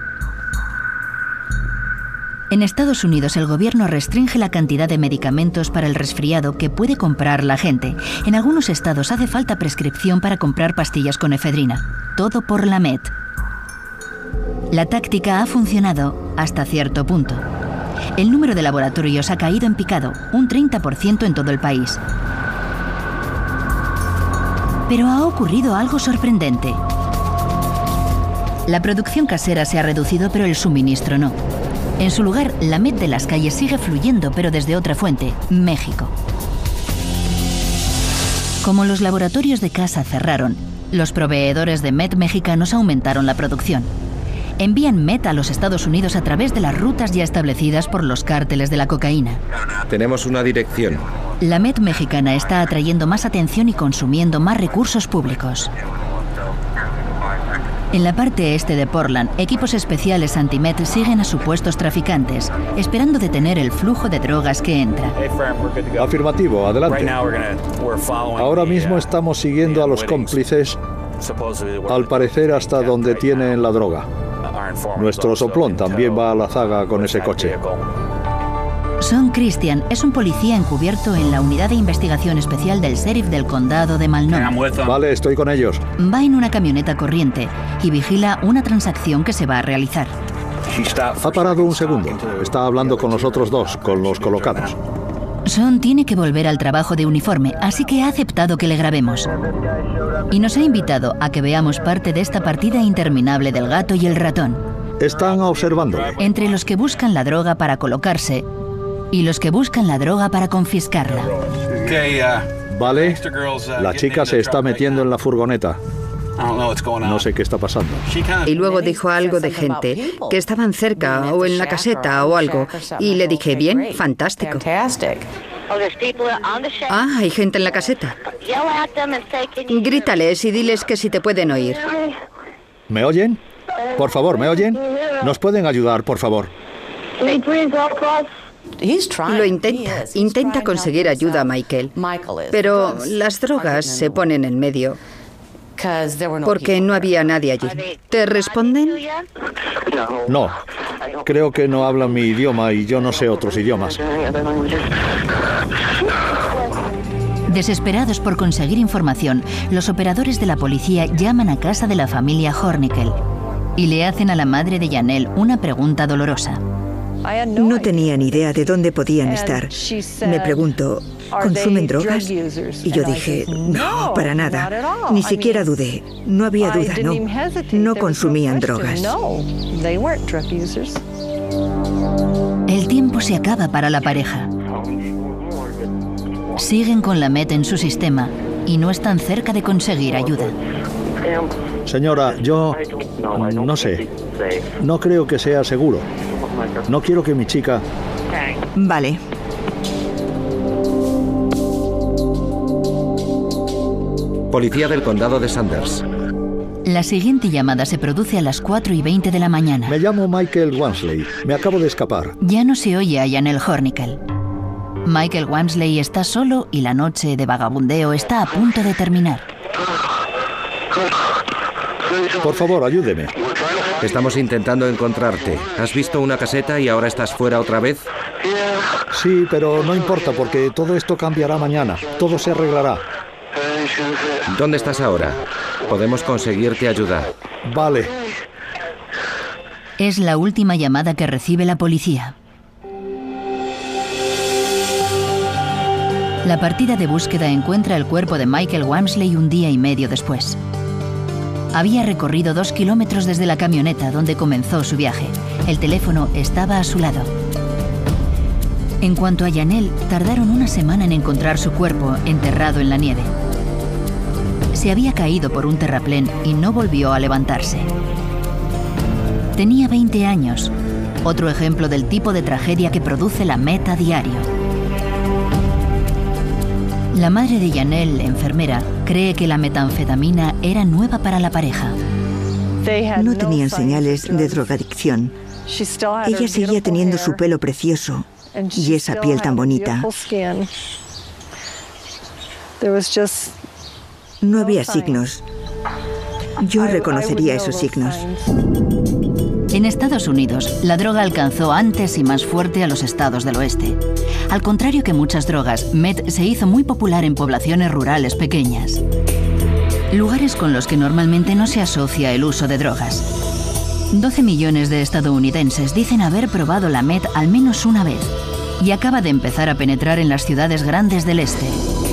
En Estados Unidos, el gobierno restringe la cantidad de medicamentos para el resfriado que puede comprar la gente. En algunos estados hace falta prescripción para comprar pastillas con efedrina. Todo por la Met. La táctica ha funcionado hasta cierto punto. El número de laboratorios ha caído en picado, un 30% en todo el país. Pero ha ocurrido algo sorprendente. La producción casera se ha reducido, pero el suministro no. En su lugar, la Met de las calles sigue fluyendo, pero desde otra fuente, México. Como los laboratorios de casa cerraron, los proveedores de Met mexicanos aumentaron la producción. envían meth a los Estados Unidos a través de las rutas ya establecidas por los cárteles de la cocaína. Tenemos una dirección. La meth mexicana está atrayendo más atención y consumiendo más recursos públicos. En la parte este de Portland, equipos especiales anti-meth siguen a supuestos traficantes, esperando detener el flujo de drogas que entra. Afirmativo, adelante. Ahora mismo estamos siguiendo a los cómplices, al parecer hasta donde tienen la droga. Nuestro soplón también va a la zaga con ese coche. Sean Christian es un policía encubierto en la unidad de investigación especial del sheriff del condado de Malone. Vale, estoy con ellos. Va en una camioneta corriente y vigila una transacción que se va a realizar. Ha parado un segundo. Está hablando con los otros dos, con los colocados. Sean tiene que volver al trabajo de uniforme, así que ha aceptado que le grabemos. Y nos ha invitado a que veamos parte de esta partida interminable del gato y el ratón. Están observándole. Entre los que buscan la droga para colocarse y los que buscan la droga para confiscarla. Vale, la chica se está metiendo en la furgoneta. No sé qué está pasando. Y luego dijo algo de gente, que estaban cerca o en la caseta o algo. Y le dije, bien, fantástico. Ah, hay gente en la caseta. Grítales y diles que si te pueden oír. ¿Me oyen? Por favor, ¿me oyen? ¿Nos pueden ayudar, por favor? Lo intenta conseguir ayuda a Michael, pero las drogas se ponen en medio, porque no había nadie allí. ¿Te responden? No, creo que no hablan mi idioma y yo no sé otros idiomas. Desesperados por conseguir información, los operadores de la policía llaman a casa de la familia Hornickel y le hacen a la madre de Janelle una pregunta dolorosa. No tenía ni idea de dónde podían estar. Me preguntó, ¿consumen drogas? Y yo dije, no, para nada. Ni siquiera dudé. No había duda, no. No consumían drogas. El tiempo se acaba para la pareja. Siguen con la meth en su sistema y no están cerca de conseguir ayuda. Señora, yo no sé. No creo que sea seguro. No quiero que mi chica... Vale. Policía del condado de Sanders. La siguiente llamada se produce a las 4:20 de la mañana. Me llamo Michael Wansley. Me acabo de escapar. Ya no se oye a Janelle Hornickel. Michael Wansley está solo y la noche de vagabundeo está a punto de terminar. Por favor, ayúdeme. Estamos intentando encontrarte. ¿Has visto una caseta y ahora estás fuera otra vez? Sí, pero no importa porque todo esto cambiará mañana. Todo se arreglará. ¿Dónde estás ahora? Podemos conseguirte ayuda. Vale. Es la última llamada que recibe la policía. La partida de búsqueda encuentra el cuerpo de Michael Wansley un día y medio después. Había recorrido 2 kilómetros desde la camioneta donde comenzó su viaje. El teléfono estaba a su lado. En cuanto a Janelle, tardaron una semana en encontrar su cuerpo enterrado en la nieve. Se había caído por un terraplén y no volvió a levantarse. Tenía 20 años, otro ejemplo del tipo de tragedia que produce la meth a diario. La madre de Janelle, enfermera, cree que la metanfetamina era nueva para la pareja. No tenían señales de drogadicción. Ella seguía teniendo su pelo precioso y esa piel tan bonita. No había signos. Yo reconocería esos signos. En Estados Unidos, la droga alcanzó antes y más fuerte a los estados del oeste. Al contrario que muchas drogas, meth se hizo muy popular en poblaciones rurales pequeñas. Lugares con los que normalmente no se asocia el uso de drogas. 12 millones de estadounidenses dicen haber probado la meth al menos una vez y acaba de empezar a penetrar en las ciudades grandes del este.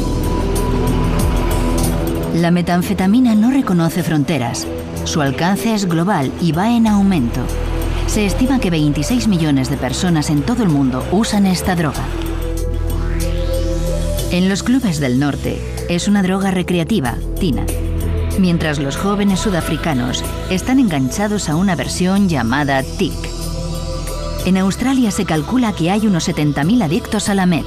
La metanfetamina no reconoce fronteras. Su alcance es global y va en aumento. Se estima que 26 millones de personas en todo el mundo usan esta droga. En los clubes del norte es una droga recreativa, tina. mientras los jóvenes sudafricanos están enganchados a una versión llamada TIC. En Australia se calcula que hay unos 70.000 adictos a la meth.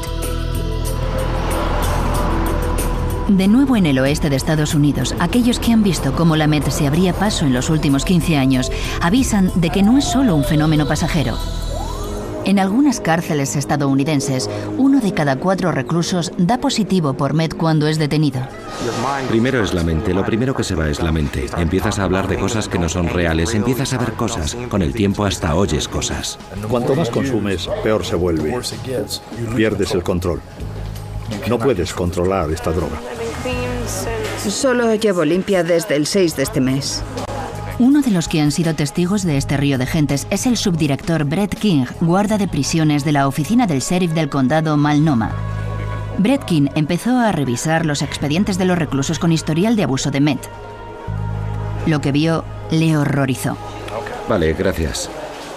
De nuevo en el oeste de Estados Unidos, aquellos que han visto cómo la meth se abría paso en los últimos 15 años avisan de que no es solo un fenómeno pasajero. En algunas cárceles estadounidenses, 1 de cada 4 reclusos da positivo por meth cuando es detenido. Primero es la mente, lo primero que se va es la mente. Empiezas a hablar de cosas que no son reales, empiezas a ver cosas. Con el tiempo hasta oyes cosas. Cuanto más consumes, peor se vuelve. Pierdes el control. No puedes controlar esta droga. Solo llevo limpia desde el 6 de este mes. Uno de los que han sido testigos de este río de gentes es el subdirector Brett King, guarda de prisiones de la oficina del sheriff del condado Multnomah. Brett King empezó a revisar los expedientes de los reclusos con historial de abuso de meth. Lo que vio le horrorizó. Vale, gracias.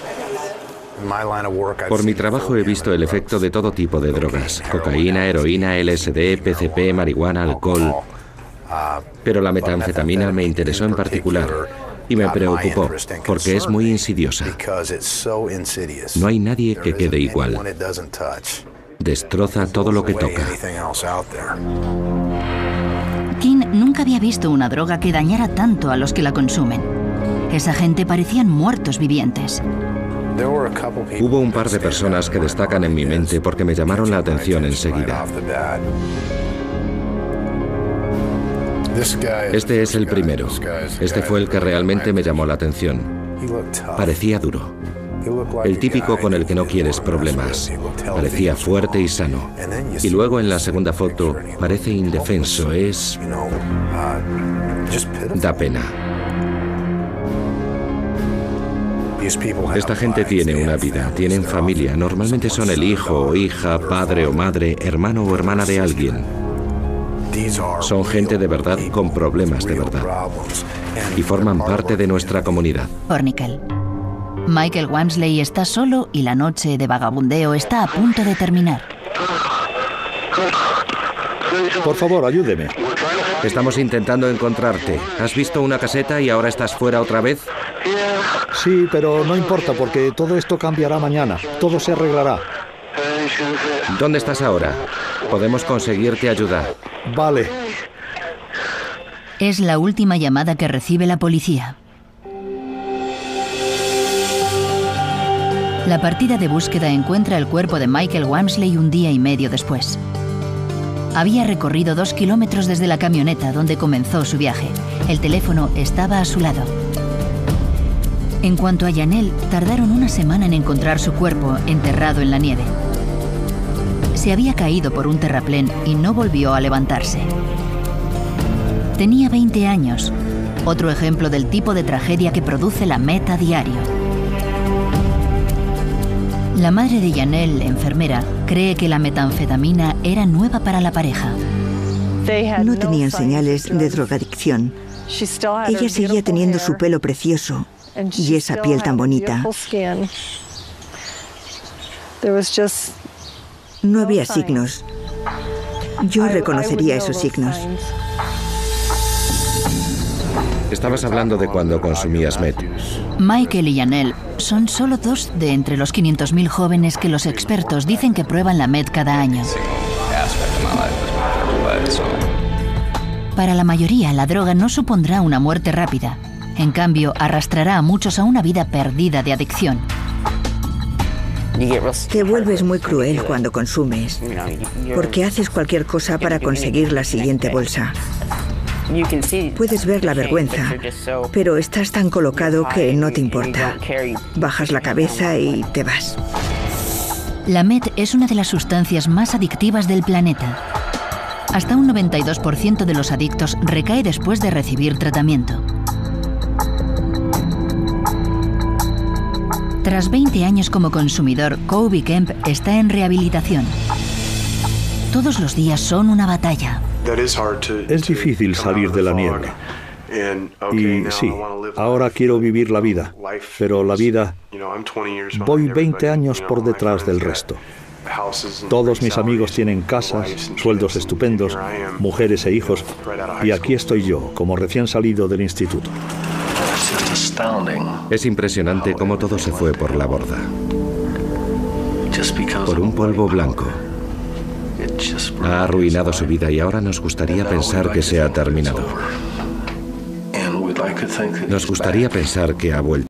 Por mi trabajo he visto el efecto de todo tipo de drogas. Cocaína, heroína, LSD, PCP, marihuana, alcohol. Pero la metanfetamina me interesó en particular y me preocupó porque es muy insidiosa. No hay nadie que quede igual. Destroza todo lo que toca. King nunca había visto una droga que dañara tanto a los que la consumen. Esa gente parecían muertos vivientes. Hubo un par de personas que destacan en mi mente porque me llamaron la atención enseguida. Este es el primero. Este fue el que realmente me llamó la atención. Parecía duro. El típico con el que no quieres problemas. Parecía fuerte y sano. Y luego en la segunda foto parece indefenso. Da pena. Esta gente tiene una vida, tienen familia. Normalmente son el hijo o hija, padre o madre, hermano o hermana de alguien. Son gente de verdad con problemas de verdad. Y forman parte de nuestra comunidad. Hornickel. Michael Wamsley está solo y la noche de vagabundeo está a punto de terminar. Por favor, ayúdeme. Estamos intentando encontrarte. ¿Has visto una caseta y ahora estás fuera otra vez? Sí, pero no importa porque todo esto cambiará mañana. Todo se arreglará. ¿Dónde estás ahora? Podemos conseguirte ayuda. Vale. Es la última llamada que recibe la policía. La partida de búsqueda encuentra el cuerpo de Michael Wamsley 1 día y medio después. Había recorrido 2 kilómetros desde la camioneta donde comenzó su viaje. El teléfono estaba a su lado. En cuanto a Janelle, tardaron 1 semana en encontrar su cuerpo enterrado en la nieve. Se había caído por un terraplén y no volvió a levantarse. Tenía 20 años, otro ejemplo del tipo de tragedia que produce la meth a diario. La madre de Janelle, enfermera, cree que la metanfetamina era nueva para la pareja. No tenían señales de drogadicción. Ella seguía teniendo su pelo precioso y esa piel tan bonita. No había signos. Yo reconocería esos signos. Estabas hablando de cuando consumías meth. Michael y Janelle son solo 2 de entre los 500.000 jóvenes que los expertos dicen que prueban la meth cada año. Para la mayoría, la droga no supondrá una muerte rápida. En cambio, arrastrará a muchos a una vida perdida de adicción. Te vuelves muy cruel cuando consumes, porque haces cualquier cosa para conseguir la siguiente bolsa. Puedes ver la vergüenza, pero estás tan colocado que no te importa. Bajas la cabeza y te vas. La meth es una de las sustancias más adictivas del planeta. Hasta un 92% de los adictos recae después de recibir tratamiento. Tras 20 años como consumidor, Kobe Kemp está en rehabilitación. Todos los días son una batalla. Es difícil salir de la niebla. Y sí, ahora quiero vivir la vida, pero la vida... Voy 20 años por detrás del resto. Todos mis amigos tienen casas, sueldos estupendos, mujeres e hijos, y aquí estoy yo, como recién salido del instituto. Es impresionante cómo todo se fue por la borda. Por un polvo blanco. Ha arruinado su vida y ahora nos gustaría pensar que se ha terminado. Nos gustaría pensar que ha vuelto.